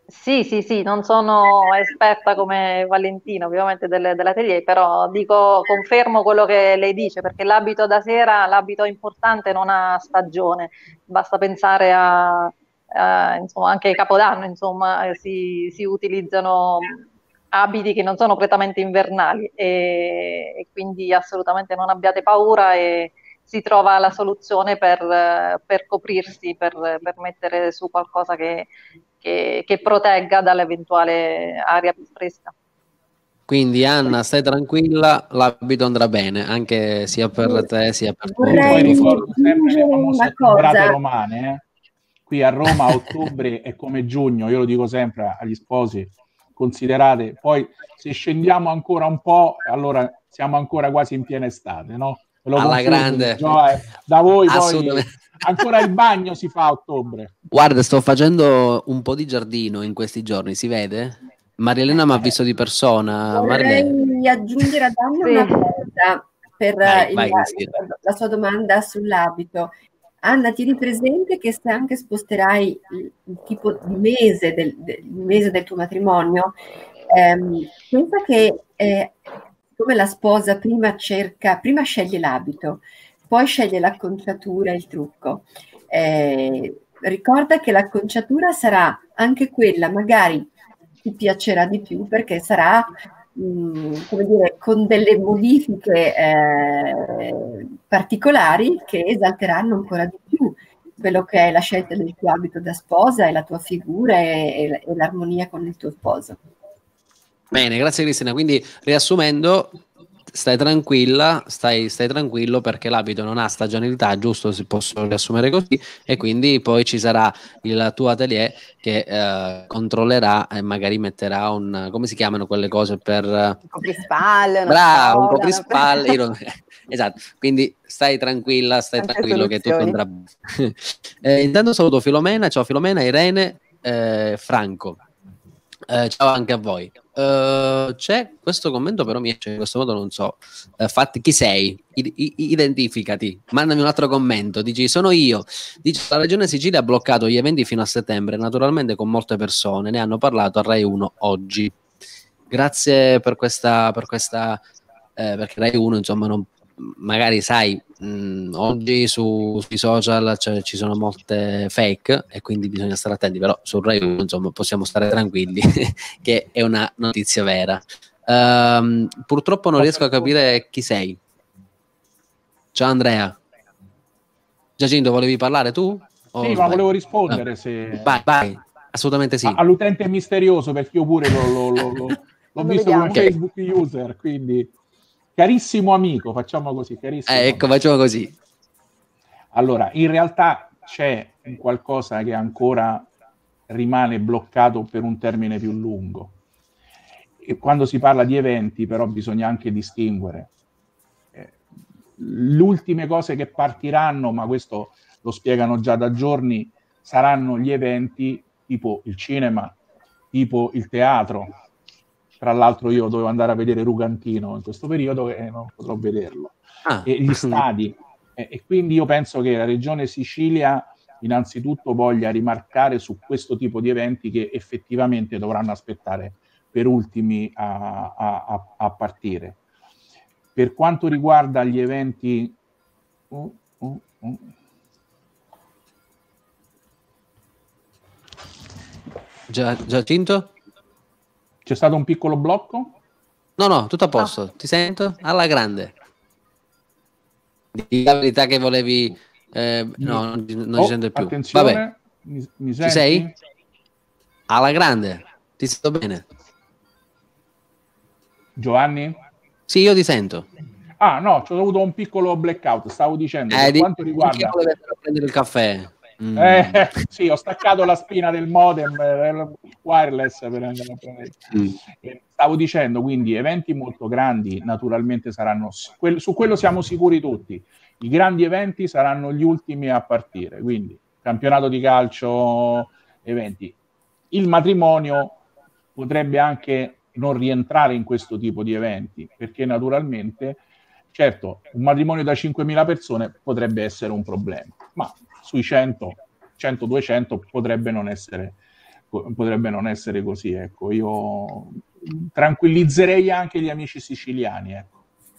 Speaker 5: Sì, non sono esperta come Valentina ovviamente dell'atelier, però confermo quello che lei dice, perché l'abito da sera, l'abito importante, non ha stagione, basta pensare insomma, anche a Capodanno, insomma, si utilizzano abiti che non sono prettamente invernali, e quindi assolutamente non abbiate paura, e si trova la soluzione per coprirsi, per mettere su qualcosa che protegga dall'eventuale aria più fresca.
Speaker 1: Quindi Anna, stai tranquilla, l'abito andrà bene, anche sia per te sia per
Speaker 2: Io poi ricordo sempre le famose
Speaker 4: una
Speaker 2: ottobrate
Speaker 4: cosa.
Speaker 2: romane. Qui a Roma a ottobre è come giugno, io lo dico sempre agli sposi, considerate, poi se scendiamo ancora un po', allora siamo ancora quasi in piena estate, no? Me lo
Speaker 1: alla
Speaker 2: confermi,
Speaker 1: grande.
Speaker 2: Da voi poi
Speaker 1: Assolutamente.
Speaker 2: ancora il bagno si fa a ottobre.
Speaker 1: Guarda, sto facendo un po' di giardino in questi giorni, si vede? Marielena mi ha visto di persona.
Speaker 4: Vorrei aggiungere ad Anna una cosa per
Speaker 1: Vai,
Speaker 4: la sua domanda sull'abito. Anna, tieni presente che se anche sposterai il tipo di mese del tuo matrimonio, pensa che come la sposa prima sceglie l'abito, poi sceglie l'acconciatura e il trucco. Ricorda che l'acconciatura sarà anche quella, magari ti piacerà di più perché sarà come dire, con delle modifiche particolari che esalteranno ancora di più quello che è la scelta del tuo abito da sposa e la tua figura e l'armonia con il tuo sposo.
Speaker 1: Bene, grazie Cristina. Quindi riassumendo, stai tranquilla, stai tranquillo perché l'abito non ha stagionalità, giusto? Si possono riassumere così, e quindi poi ci sarà il tuo atelier che controllerà e magari metterà un, come si chiamano quelle cose per
Speaker 3: un coprispalle,
Speaker 1: bravo, un coprispalle. Esatto, quindi stai tranquilla, stai tranquillo che tutto andrà bene. Intanto saluto Filomena, ciao Filomena, Irene, Franco. Ciao anche a voi. C'è questo commento, però mi esce in questo modo, non so. Chi sei? Identificati, mandami un altro commento. Dici: sono io. Dice: la regione Sicilia ha bloccato gli eventi fino a settembre, naturalmente con molte persone. Ne hanno parlato a Rai 1 oggi. Grazie per questa perché Rai 1, insomma, non, magari sai, oggi sui social ci sono molte fake e quindi bisogna stare attenti, però su Rai 1 insomma possiamo stare tranquilli che è una notizia vera. Purtroppo non riesco a capire chi sei. Ciao Andrea. Giacinto, volevi parlare tu?
Speaker 2: Sì, ma volevo rispondere se...
Speaker 1: Vai, assolutamente sì.
Speaker 2: All'utente misterioso, perché io pure l'ho visto come Facebook user, quindi carissimo amico, facciamo così, carissimo.
Speaker 1: Ecco, facciamo così.
Speaker 2: Allora, in realtà c'è qualcosa che ancora rimane bloccato per un termine più lungo. E quando si parla di eventi, però, bisogna anche distinguere. Le ultime cose che partiranno, ma questo lo spiegano già da giorni, saranno gli eventi tipo il cinema, tipo il teatro. Tra l'altro io dovevo andare a vedere Rugantino in questo periodo e non potrò vederlo. E gli stadi. E quindi io penso che la Regione Sicilia innanzitutto voglia rimarcare su questo tipo di eventi che effettivamente dovranno aspettare per ultimi a partire. Per quanto riguarda gli eventi...
Speaker 1: Giacinto?
Speaker 2: C'è stato un piccolo blocco?
Speaker 1: No, tutto a posto. Ti sento? Alla grande. Di la verità che volevi... no, non ti sento più.
Speaker 2: Attenzione,
Speaker 1: vabbè.
Speaker 2: Mi
Speaker 1: ci sei? Alla grande. Ti sento bene.
Speaker 2: Giovanni?
Speaker 1: Sì, io ti sento.
Speaker 2: Ah, no, c'ho avuto un piccolo blackout. Stavo dicendo, per quanto riguarda...
Speaker 1: prendere il caffè.
Speaker 2: Sì, ho staccato la spina del modem wireless per andare a prendere. Stavo dicendo, quindi, eventi molto grandi naturalmente saranno... Su quello siamo sicuri tutti. I grandi eventi saranno gli ultimi a partire, quindi campionato di calcio, eventi. Il matrimonio potrebbe anche non rientrare in questo tipo di eventi, perché naturalmente, certo, un matrimonio da 5.000 persone potrebbe essere un problema, ma sui 100, 200 potrebbe non essere così, ecco. Io tranquillizzerei anche gli amici siciliani, ecco.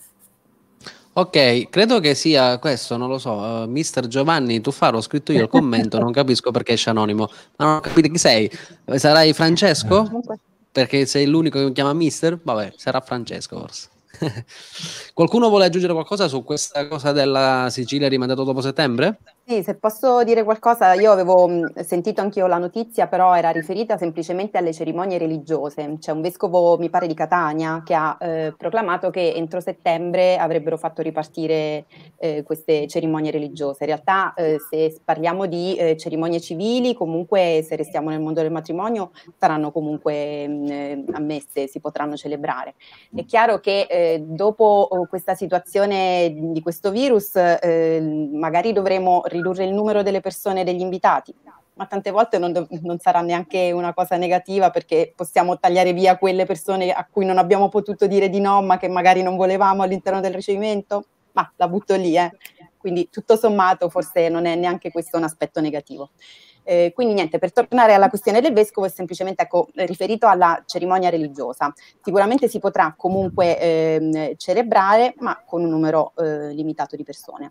Speaker 1: Ok, credo che sia questo, non lo so, Mister Giovanni Tuffaro, ho scritto io il commento, non capisco perché esce anonimo, ma non capite chi sei? Sarai Francesco? Perché sei l'unico che mi chiama Mister? Vabbè, sarà Francesco forse. Qualcuno vuole aggiungere qualcosa su questa cosa della Sicilia rimandato dopo settembre?
Speaker 3: Sì, se posso dire qualcosa, io avevo sentito anch'io la notizia, però era riferita semplicemente alle cerimonie religiose. C'è un vescovo, mi pare di Catania, che ha proclamato che entro settembre avrebbero fatto ripartire queste cerimonie religiose. In realtà, se parliamo di cerimonie civili, comunque se restiamo nel mondo del matrimonio, saranno comunque ammesse, si potranno celebrare. È chiaro che dopo questa situazione di questo virus, magari dovremo ridurre il numero delle persone, degli invitati, ma tante volte non sarà neanche una cosa negativa, perché possiamo tagliare via quelle persone a cui non abbiamo potuto dire di no, ma che magari non volevamo all'interno del ricevimento, ma la butto lì, quindi tutto sommato forse non è neanche questo un aspetto negativo. Quindi niente, per tornare alla questione del vescovo, è semplicemente riferito alla cerimonia religiosa. Sicuramente si potrà comunque celebrare, ma con un numero limitato di persone.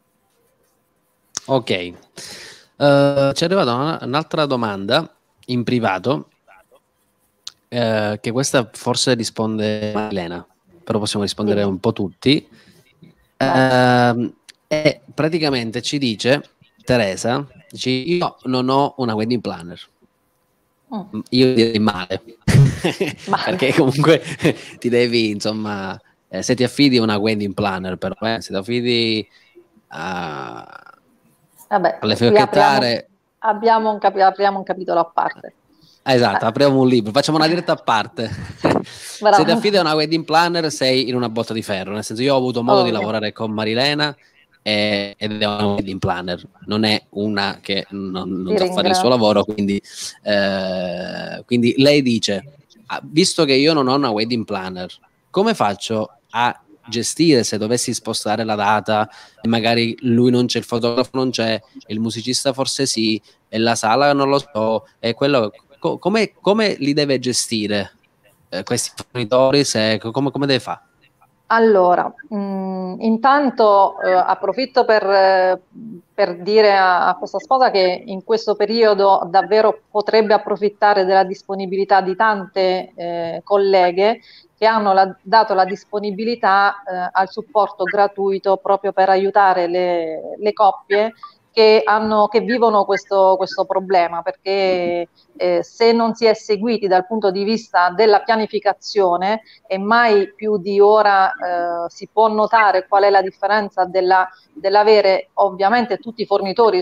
Speaker 1: Ok, ci è arrivata un'altra domanda in privato, che questa forse risponde Marilena, però possiamo rispondere un po' tutti. E praticamente ci dice Teresa, dice: io non ho una wedding planner. Io direi male, perché comunque ti devi, insomma, se ti affidi a una wedding planner, però se ti affidi alle fiocchettare,
Speaker 5: apriamo un capitolo a parte.
Speaker 1: Esatto, apriamo un libro, facciamo una diretta a parte. Se ti affidi a una wedding planner sei in una botta di ferro, nel senso, io ho avuto modo di lavorare con Marilena ed è una wedding planner, non è una che non sa fare il suo lavoro, quindi lei dice: visto che io non ho una wedding planner, come faccio a gestire se dovessi spostare la data e magari lui non c'è, il fotografo non c'è, il musicista forse sì, e la sala non lo so, e quello come li deve gestire questi fornitori, come deve fare?
Speaker 5: Allora, intanto approfitto per dire a questa sposa che in questo periodo davvero potrebbe approfittare della disponibilità di tante colleghe che hanno dato la disponibilità al supporto gratuito proprio per aiutare le coppie che vivono questo problema, perché se non si è seguiti dal punto di vista della pianificazione, e mai più di ora si può notare qual è la differenza dell'avere, ovviamente tutti i fornitori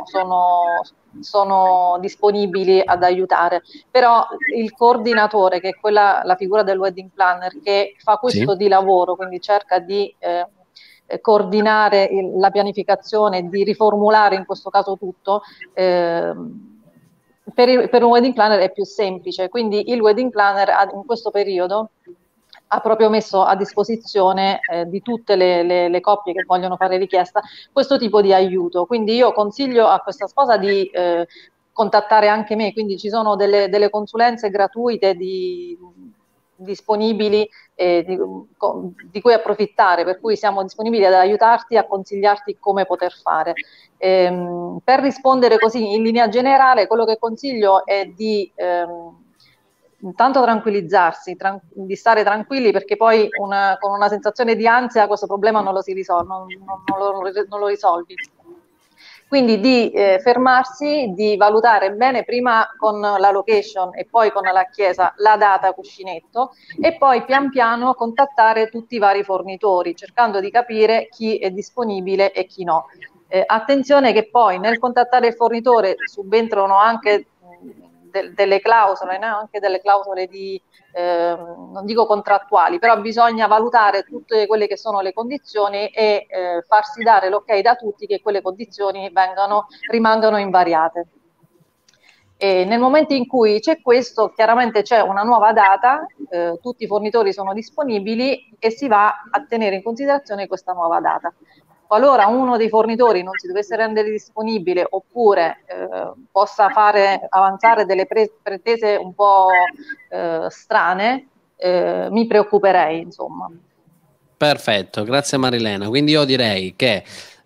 Speaker 5: sono disponibili ad aiutare, però il coordinatore, che è la figura del wedding planner, che fa questo di lavoro, quindi cerca di coordinare la pianificazione, di riformulare in questo caso tutto, per un wedding planner è più semplice. Quindi il wedding planner in questo periodo ha proprio messo a disposizione di tutte le coppie che vogliono fare richiesta questo tipo di aiuto. Quindi io consiglio a questa sposa di contattare anche me, quindi ci sono delle consulenze gratuite disponibili di cui approfittare, per cui siamo disponibili ad aiutarti, a consigliarti come poter fare. Per rispondere così in linea generale, quello che consiglio è di intanto tranquillizzarsi, di stare tranquilli, perché poi con una sensazione di ansia questo problema non lo risolvi. Quindi di fermarsi, di valutare bene prima con la location e poi con la chiesa la data cuscinetto, e poi pian piano contattare tutti i vari fornitori, cercando di capire chi è disponibile e chi no. Attenzione che poi nel contattare il fornitore subentrano anche delle clausole, no? Anche delle clausole non dico contrattuali, però bisogna valutare tutte quelle che sono le condizioni e farsi dare l'ok da tutti che quelle condizioni rimangano invariate. E nel momento in cui c'è questo, chiaramente c'è una nuova data, tutti i fornitori sono disponibili e si va a tenere in considerazione questa nuova data. Qualora uno dei fornitori non si dovesse rendere disponibile, oppure possa fare avanzare delle pretese un po' strane, mi preoccuperei, insomma.
Speaker 1: Perfetto, grazie Marilena. Quindi io direi che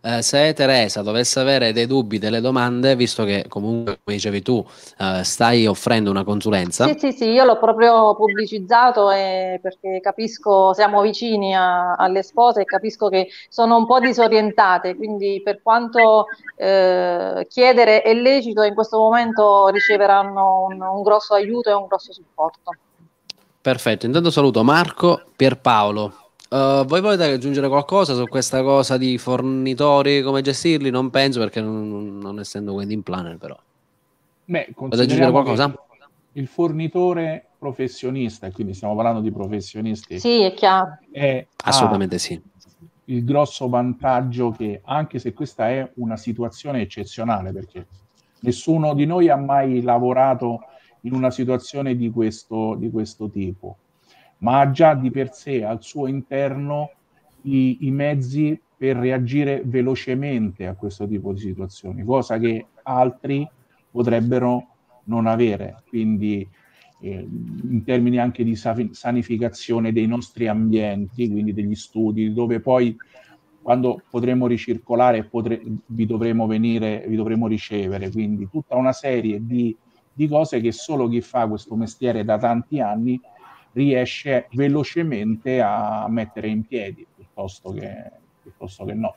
Speaker 1: se Teresa dovesse avere dei dubbi, delle domande, visto che comunque, come dicevi tu, stai offrendo una consulenza.
Speaker 5: Sì, io l'ho proprio pubblicizzato perché capisco, siamo vicini alle spose e capisco che sono un po' disorientate, quindi per quanto chiedere è lecito, in questo momento riceveranno un grosso aiuto e un grosso supporto.
Speaker 1: Perfetto, intanto saluto Marco, Pierpaolo. Voi volete aggiungere qualcosa su questa cosa di fornitori, come gestirli? Non penso, perché non essendo wedding planner, però.
Speaker 2: Beh,
Speaker 1: Volete aggiungere
Speaker 2: consideriamo
Speaker 1: qualcosa?
Speaker 2: che il fornitore professionista, e quindi stiamo parlando di professionisti,
Speaker 5: Sì, è chiaro.
Speaker 1: Assolutamente sì.
Speaker 2: Il grosso vantaggio che, anche se questa è una situazione eccezionale, perché nessuno di noi ha mai lavorato in una situazione di questo tipo, ma ha già di per sé al suo interno i mezzi per reagire velocemente a questo tipo di situazioni, cosa che altri potrebbero non avere. Quindi in termini anche di sanificazione dei nostri ambienti, quindi degli studi, dove poi quando potremo ricircolare vi dovremo ricevere, quindi tutta una serie di cose che solo chi fa questo mestiere da tanti anni riesce velocemente a mettere in piedi, piuttosto che no.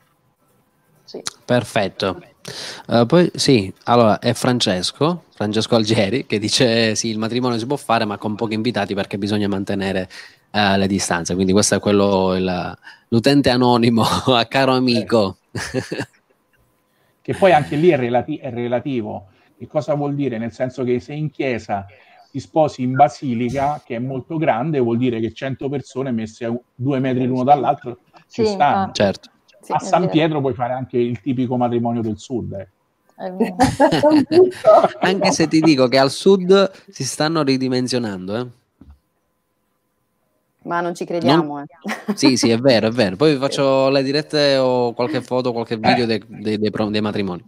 Speaker 5: Sì.
Speaker 1: Perfetto. Poi sì, allora è Francesco Algeri, che dice sì, il matrimonio si può fare ma con pochi invitati perché bisogna mantenere le distanze, quindi questo è quello, l'utente anonimo, caro amico.
Speaker 2: Che poi anche lì è relativo. Che cosa vuol dire? Nel senso che se in chiesa ti sposi in basilica, che è molto grande, vuol dire che 100 persone messe a 2 metri l'uno dall'altro ci stanno.
Speaker 1: Certo.
Speaker 2: A San Pietro puoi fare anche il tipico matrimonio del sud.
Speaker 1: Anche se ti dico che al sud si stanno ridimensionando,
Speaker 3: Ma non ci crediamo.
Speaker 1: Sì, è vero. Poi vi faccio le dirette o qualche foto, qualche video dei matrimoni.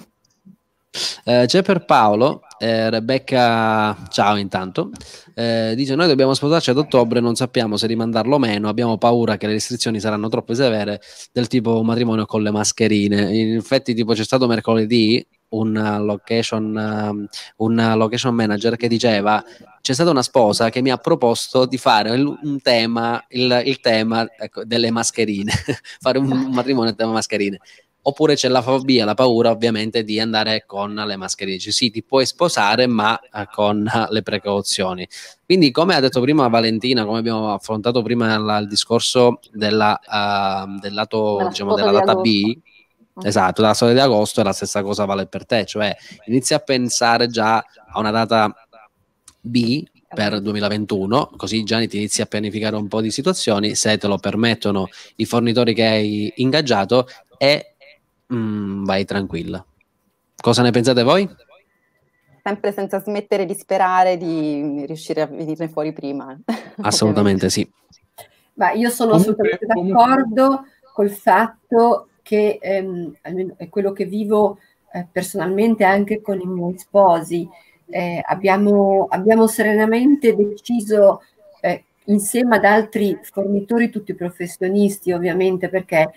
Speaker 1: C'è per Paolo, Rebecca, ciao intanto, dice: noi dobbiamo sposarci ad ottobre, non sappiamo se rimandarlo o meno, abbiamo paura che le restrizioni saranno troppo severe, del tipo matrimonio con le mascherine. In effetti tipo c'è stato mercoledì un location manager che diceva: c'è stata una sposa che mi ha proposto di fare un tema, il tema, ecco, delle mascherine, fare un matrimonio a tema mascherine. Oppure c'è la fobia, la paura ovviamente di andare con le mascherine. Dice, sì, ti puoi sposare ma con le precauzioni. Quindi, come ha detto prima Valentina, come abbiamo affrontato prima il discorso del lato, diciamo, della data B, esatto, dalla storia di agosto, è la stessa cosa vale per te, cioè inizia a pensare già a una data B per 2021, così già ti inizi a pianificare un po' di situazioni, se te lo permettono i fornitori che hai ingaggiato, e vai tranquilla. Cosa ne pensate voi?
Speaker 3: Sempre senza smettere di sperare di riuscire a venirne fuori prima.
Speaker 1: Assolutamente sì.
Speaker 4: Ma io sono assolutamente d'accordo col fatto che, almeno è quello che vivo personalmente anche con i miei sposi, abbiamo serenamente deciso insieme ad altri fornitori, tutti professionisti ovviamente, perché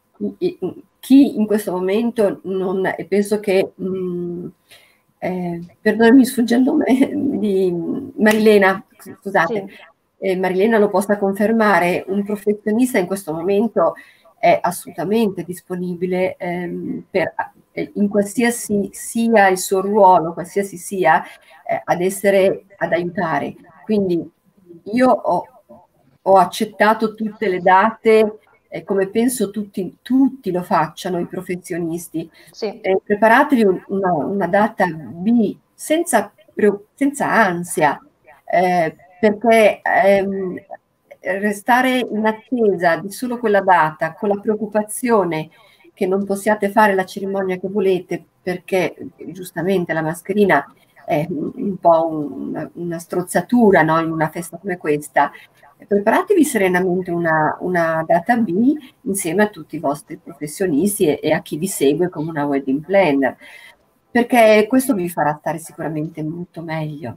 Speaker 4: chi in questo momento non, e penso che perdonami, mi sfugge il nome di Marilena, scusate, Marilena lo possa confermare, un professionista in questo momento è assolutamente disponibile in qualsiasi sia il suo ruolo, qualsiasi sia, ad aiutare. Quindi io ho accettato tutte le date, come penso tutti lo facciano i professionisti.
Speaker 5: Sì.
Speaker 4: Preparatevi una data B senza ansia, perché restare in attesa di solo quella data con la preoccupazione che non possiate fare la cerimonia che volete perché giustamente la mascherina è un po' una strozzatura, no? In una festa come questa. Preparatevi serenamente una data B insieme a tutti i vostri professionisti e a chi vi segue come una wedding planner, perché questo vi farà stare sicuramente molto meglio.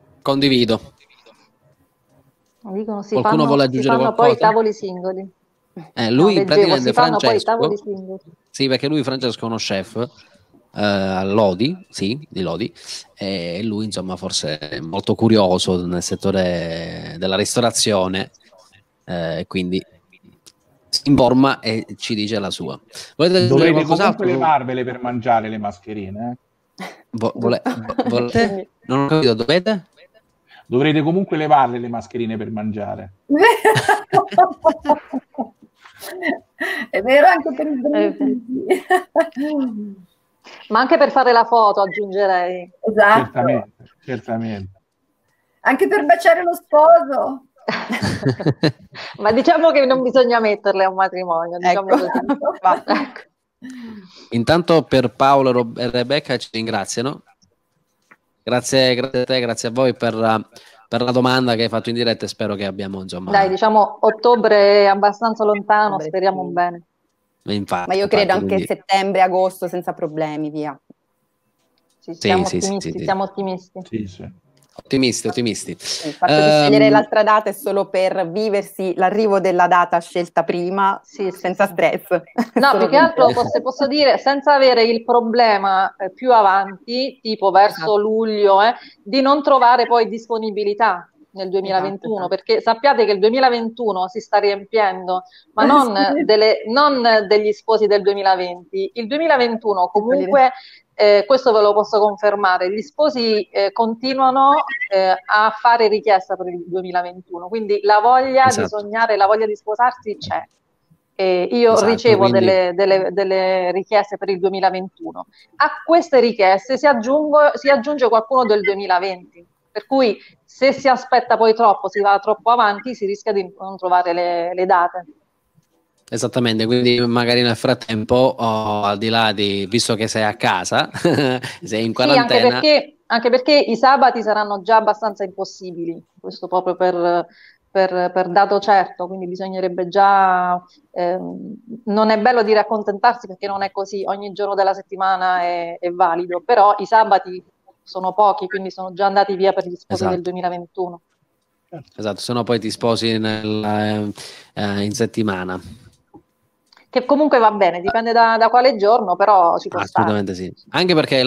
Speaker 5: Dicono
Speaker 1: qualcuno vuole aggiungere
Speaker 5: si fanno
Speaker 1: qualcosa?
Speaker 5: poi tavoli singoli.
Speaker 1: Lui
Speaker 5: leggevo,
Speaker 1: praticamente
Speaker 5: si fanno poi i
Speaker 1: Francesco,
Speaker 5: tavoli singoli.
Speaker 1: sì, perché lui Francesco è uno chef a Lodi, sì, di Lodi, e lui insomma forse è molto curioso nel settore della ristorazione, quindi si informa e ci dice la sua. Volete aggiungere
Speaker 2: Dovrete
Speaker 1: qualcos'altro?
Speaker 2: comunque levarvele per mangiare le mascherine.
Speaker 1: Volete? Non ho capito, dovete?
Speaker 2: Dovrete comunque levarle le mascherine per mangiare.
Speaker 4: È vero anche per i brilli.
Speaker 5: Ma anche per fare la foto, aggiungerei.
Speaker 4: Esatto.
Speaker 2: Certamente.
Speaker 4: Anche per baciare lo sposo.
Speaker 5: Ma diciamo che non bisogna metterle a un matrimonio, diciamo
Speaker 3: Ecco.
Speaker 5: così.
Speaker 3: Infatti.
Speaker 1: Intanto per Paolo e Rebecca ci ringraziano. Grazie a te, grazie a voi per la domanda che hai fatto in diretta e spero che abbiamo insomma...
Speaker 5: Dai, diciamo ottobre è abbastanza lontano,
Speaker 3: Ottobre,
Speaker 5: speriamo
Speaker 3: sì.
Speaker 5: bene.
Speaker 1: Infatti,
Speaker 3: Ma io credo anche
Speaker 1: quindi...
Speaker 3: settembre, agosto senza problemi, via.
Speaker 5: Siamo
Speaker 1: sì,
Speaker 5: ottimisti,
Speaker 1: sì.
Speaker 5: siamo ottimisti.
Speaker 2: Sì.
Speaker 1: Ottimisti.
Speaker 3: Il fatto di scegliere l'altra data è solo per viversi l'arrivo della data scelta prima, senza stress.
Speaker 5: No, più che altro posso dire, senza avere il problema più avanti, tipo verso luglio, di non trovare poi disponibilità nel 2021,
Speaker 3: esatto.
Speaker 5: perché sappiate che il 2021 si sta riempiendo, ma non degli sposi del 2020. Il 2021 comunque... questo ve lo posso confermare, gli sposi continuano a fare richiesta per il 2021, quindi la voglia di sognare, la voglia di sposarsi c'è. Io ricevo
Speaker 1: quindi...
Speaker 5: delle richieste per il 2021. A queste richieste si aggiunge qualcuno del 2020, per cui se si aspetta poi troppo, si va troppo avanti, si rischia di non trovare le date.
Speaker 1: Esattamente, quindi magari nel frattempo, al di là di, visto che sei a casa, sei in quarantena.
Speaker 5: Sì, anche perché i sabati saranno già abbastanza impossibili, questo proprio per dato certo, quindi bisognerebbe già... non è bello dire accontentarsi perché non è così, ogni giorno della settimana è valido, però i sabati sono pochi, quindi sono già andati via per gli sposi del 2021.
Speaker 1: Esatto, se no poi ti sposi in settimana.
Speaker 5: Che comunque va bene, dipende da quale giorno, però ci può
Speaker 1: assolutamente
Speaker 5: stare.
Speaker 1: Sì. Anche perché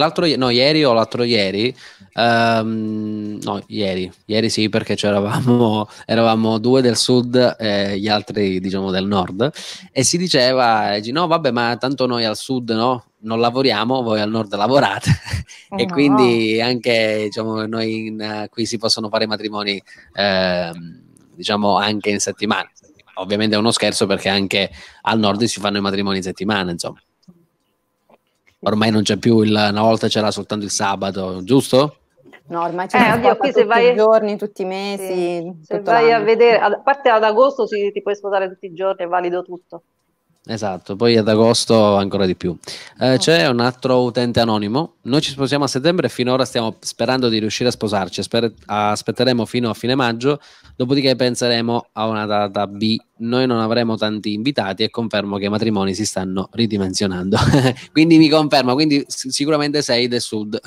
Speaker 1: ieri sì, perché eravamo due del sud e gli altri diciamo del nord, e si diceva no vabbè, ma tanto noi al sud non lavoriamo, voi al nord lavorate e quindi anche diciamo noi qui si possono fare i matrimoni diciamo anche in settimana. Ovviamente è uno scherzo perché anche al nord si fanno i matrimoni in settimana, insomma. Ormai non c'è più una volta c'era soltanto il sabato, giusto?
Speaker 3: No, ormai ci sono tutti i giorni, tutti i mesi.
Speaker 5: Se vai a vedere, a parte ad agosto ti puoi sposare tutti i giorni, è valido tutto.
Speaker 1: Esatto, poi ad agosto ancora di più. C'è un altro utente anonimo. Noi ci sposiamo a settembre e finora stiamo sperando di riuscire a sposarci. Aspetteremo fino a fine maggio, dopodiché penseremo a una data B. Noi non avremo tanti invitati e confermo che i matrimoni si stanno ridimensionando. Quindi mi confermo, quindi sicuramente sei del sud.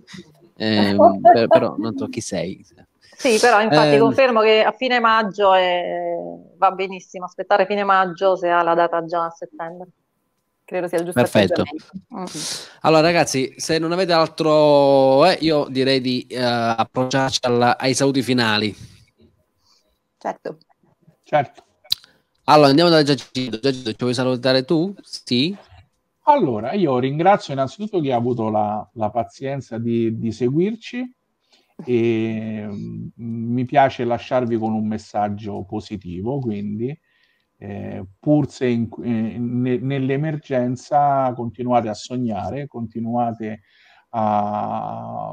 Speaker 1: Però non so chi sei.
Speaker 5: Sì, però infatti confermo che a fine maggio va benissimo aspettare fine maggio se ha la data già a settembre.
Speaker 3: Credo sia il giusto.
Speaker 1: Perfetto. Allora ragazzi, se non avete altro, io direi di approcciarci ai saluti finali.
Speaker 3: Certo.
Speaker 1: Allora andiamo da Giacinto. Giacinto, ci vuoi salutare tu? Sì?
Speaker 2: Allora, io ringrazio innanzitutto chi ha avuto la pazienza di seguirci e mi piace lasciarvi con un messaggio positivo, quindi pur se nell'emergenza continuate a sognare, continuate a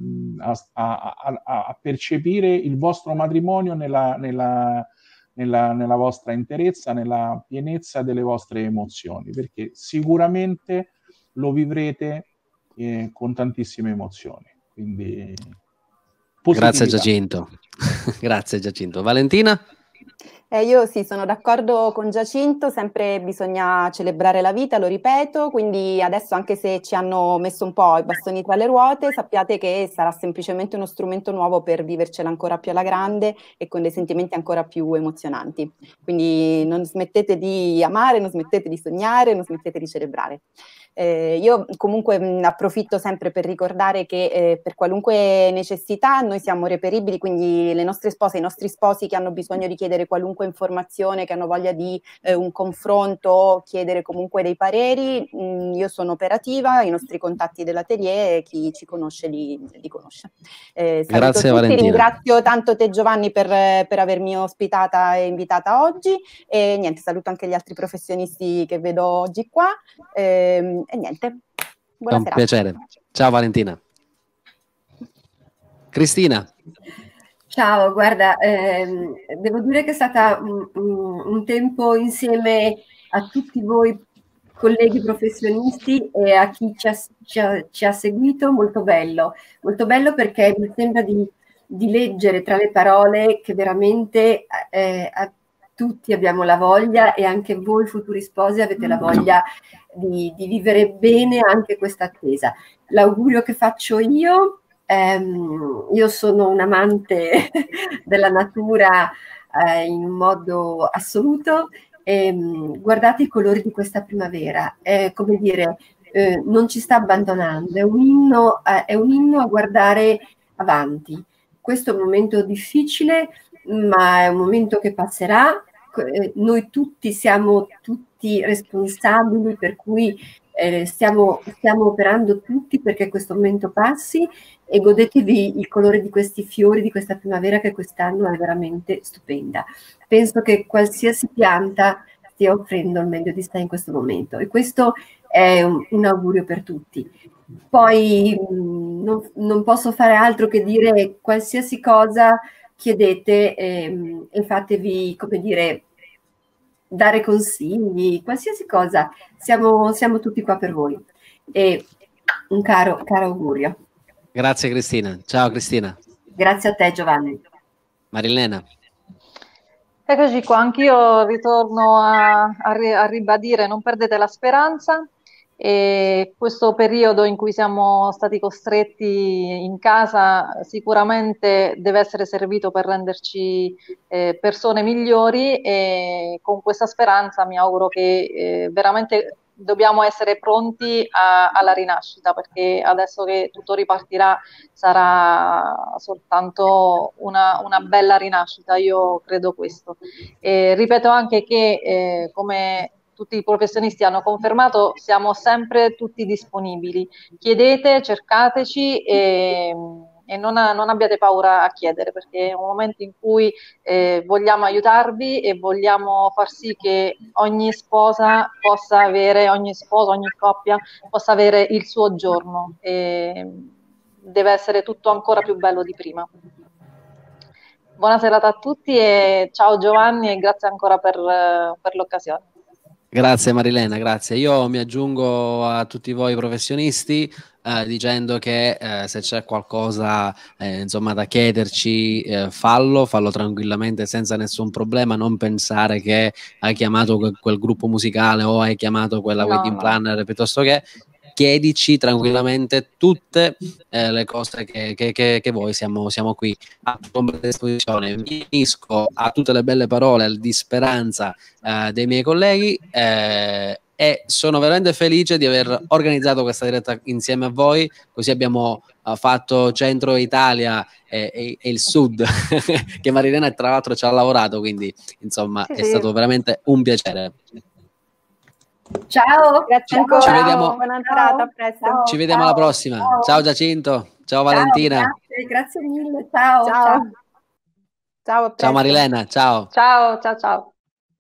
Speaker 2: percepire il vostro matrimonio nella vostra interezza, nella pienezza delle vostre emozioni, perché sicuramente lo vivrete con tantissime emozioni. Quindi
Speaker 1: grazie Giacinto. Grazie Giacinto. Valentina?
Speaker 3: Io sì, sono d'accordo con Giacinto, sempre bisogna celebrare la vita, lo ripeto, quindi adesso anche se ci hanno messo un po' i bastoni tra le ruote, sappiate che sarà semplicemente uno strumento nuovo per vivercela ancora più alla grande e con dei sentimenti ancora più emozionanti. Quindi non smettete di amare, non smettete di sognare, non smettete di celebrare. Io comunque approfitto sempre per ricordare che per qualunque necessità noi siamo reperibili, quindi le nostre spose, i nostri sposi che hanno bisogno di chiedere qualunque informazione, che hanno voglia di un confronto, chiedere comunque dei pareri, io sono operativa, i nostri contatti dell'atelier, chi ci conosce li conosce. Saluto tutti,
Speaker 1: Valentina.
Speaker 3: ringrazio tanto te Giovanni per avermi ospitata e invitata oggi e niente, saluto anche gli altri professionisti che vedo oggi qua. E niente, buona serata.
Speaker 1: Piacere. Ciao Valentina. Cristina.
Speaker 4: Ciao, guarda, devo dire che è stata un tempo insieme a tutti voi colleghi professionisti e a chi ci ha seguito molto bello perché mi sembra di leggere tra le parole che veramente a tutti abbiamo la voglia e anche voi futuri sposi avete la voglia di vivere bene anche questa attesa. L'augurio che faccio io sono un amante della natura in un modo assoluto. Guardate i colori di questa primavera, come dire, non ci sta abbandonando, è un inno a guardare avanti. Questo è un momento difficile, ma è un momento che passerà. Noi tutti siamo tutti responsabili, per cui stiamo operando tutti perché questo momento passi e godetevi il colore di questi fiori, di questa primavera che quest'anno è veramente stupenda. Penso che qualsiasi pianta stia offrendo il meglio di sé in questo momento e questo è un augurio per tutti. Poi non posso fare altro che dire qualsiasi cosa chiedete e fatevi, come dire, dare consigli, qualsiasi cosa, siamo tutti qua per voi. E un caro augurio.
Speaker 1: Grazie Cristina. Ciao Cristina.
Speaker 4: Grazie a te Giovanni.
Speaker 1: Marilena.
Speaker 5: Eccoci qua, anch'io ritorno a ribadire, non perdete la speranza. E questo periodo in cui siamo stati costretti in casa sicuramente deve essere servito per renderci persone migliori e con questa speranza mi auguro che veramente dobbiamo essere pronti alla rinascita, perché adesso che tutto ripartirà sarà soltanto una bella rinascita, io credo questo. E ripeto anche che come tutti i professionisti hanno confermato, siamo sempre tutti disponibili. Chiedete, cercateci e non abbiate paura a chiedere, perché è un momento in cui vogliamo aiutarvi e vogliamo far sì che ogni sposa possa avere, ogni sposo, ogni coppia possa avere il suo giorno. E deve essere tutto ancora più bello di prima. Buona serata a tutti e ciao Giovanni e grazie ancora per l'occasione.
Speaker 1: Grazie Marilena, grazie. Io mi aggiungo a tutti voi professionisti dicendo che se c'è qualcosa insomma da chiederci, fallo tranquillamente senza nessun problema, non pensare che hai chiamato quel gruppo musicale o hai chiamato quella wedding planner, piuttosto che chiedici tranquillamente tutte le cose che vuoi, siamo qui a tua disposizione. Mi unisco a tutte le belle parole di speranza dei miei colleghi e sono veramente felice di aver organizzato questa diretta insieme a voi, così abbiamo fatto centro Italia e il sud che Marilena tra l'altro ci ha lavorato, quindi insomma è stato veramente un piacere.
Speaker 4: Ciao,
Speaker 3: grazie ancora. Ci vediamo. Buona serata, a presto.
Speaker 1: Ci vediamo alla prossima. Ciao Giacinto, ciao Valentina.
Speaker 4: Grazie mille, ciao.
Speaker 1: Ciao Marilena, ciao.
Speaker 5: Ciao.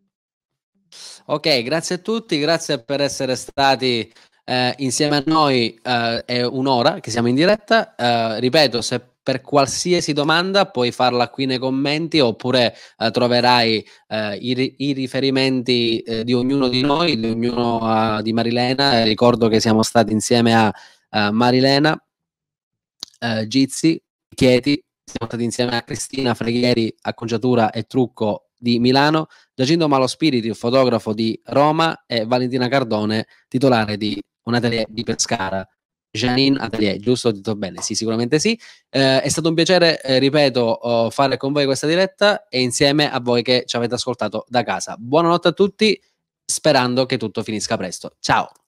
Speaker 1: Ok, grazie a tutti, grazie per essere stati insieme a noi. È un'ora che siamo in diretta. Ripeto, se per qualsiasi domanda puoi farla qui nei commenti oppure troverai i riferimenti di ognuno di noi, di ognuno di Marilena. Ricordo che siamo stati insieme a Marilena, Gizzi, Chieti, siamo stati insieme a Cristina Freghieri, acconciatura e trucco di Milano, Giacinto Malospiriti, fotografo di Roma, e Valentina Cardone, titolare di un atelier di Pescara. Janine Atelier, giusto? Ho detto bene? Sì, sicuramente sì. È stato un piacere, ripeto, fare con voi questa diretta e insieme a voi che ci avete ascoltato da casa. Buonanotte a tutti, sperando che tutto finisca presto. Ciao!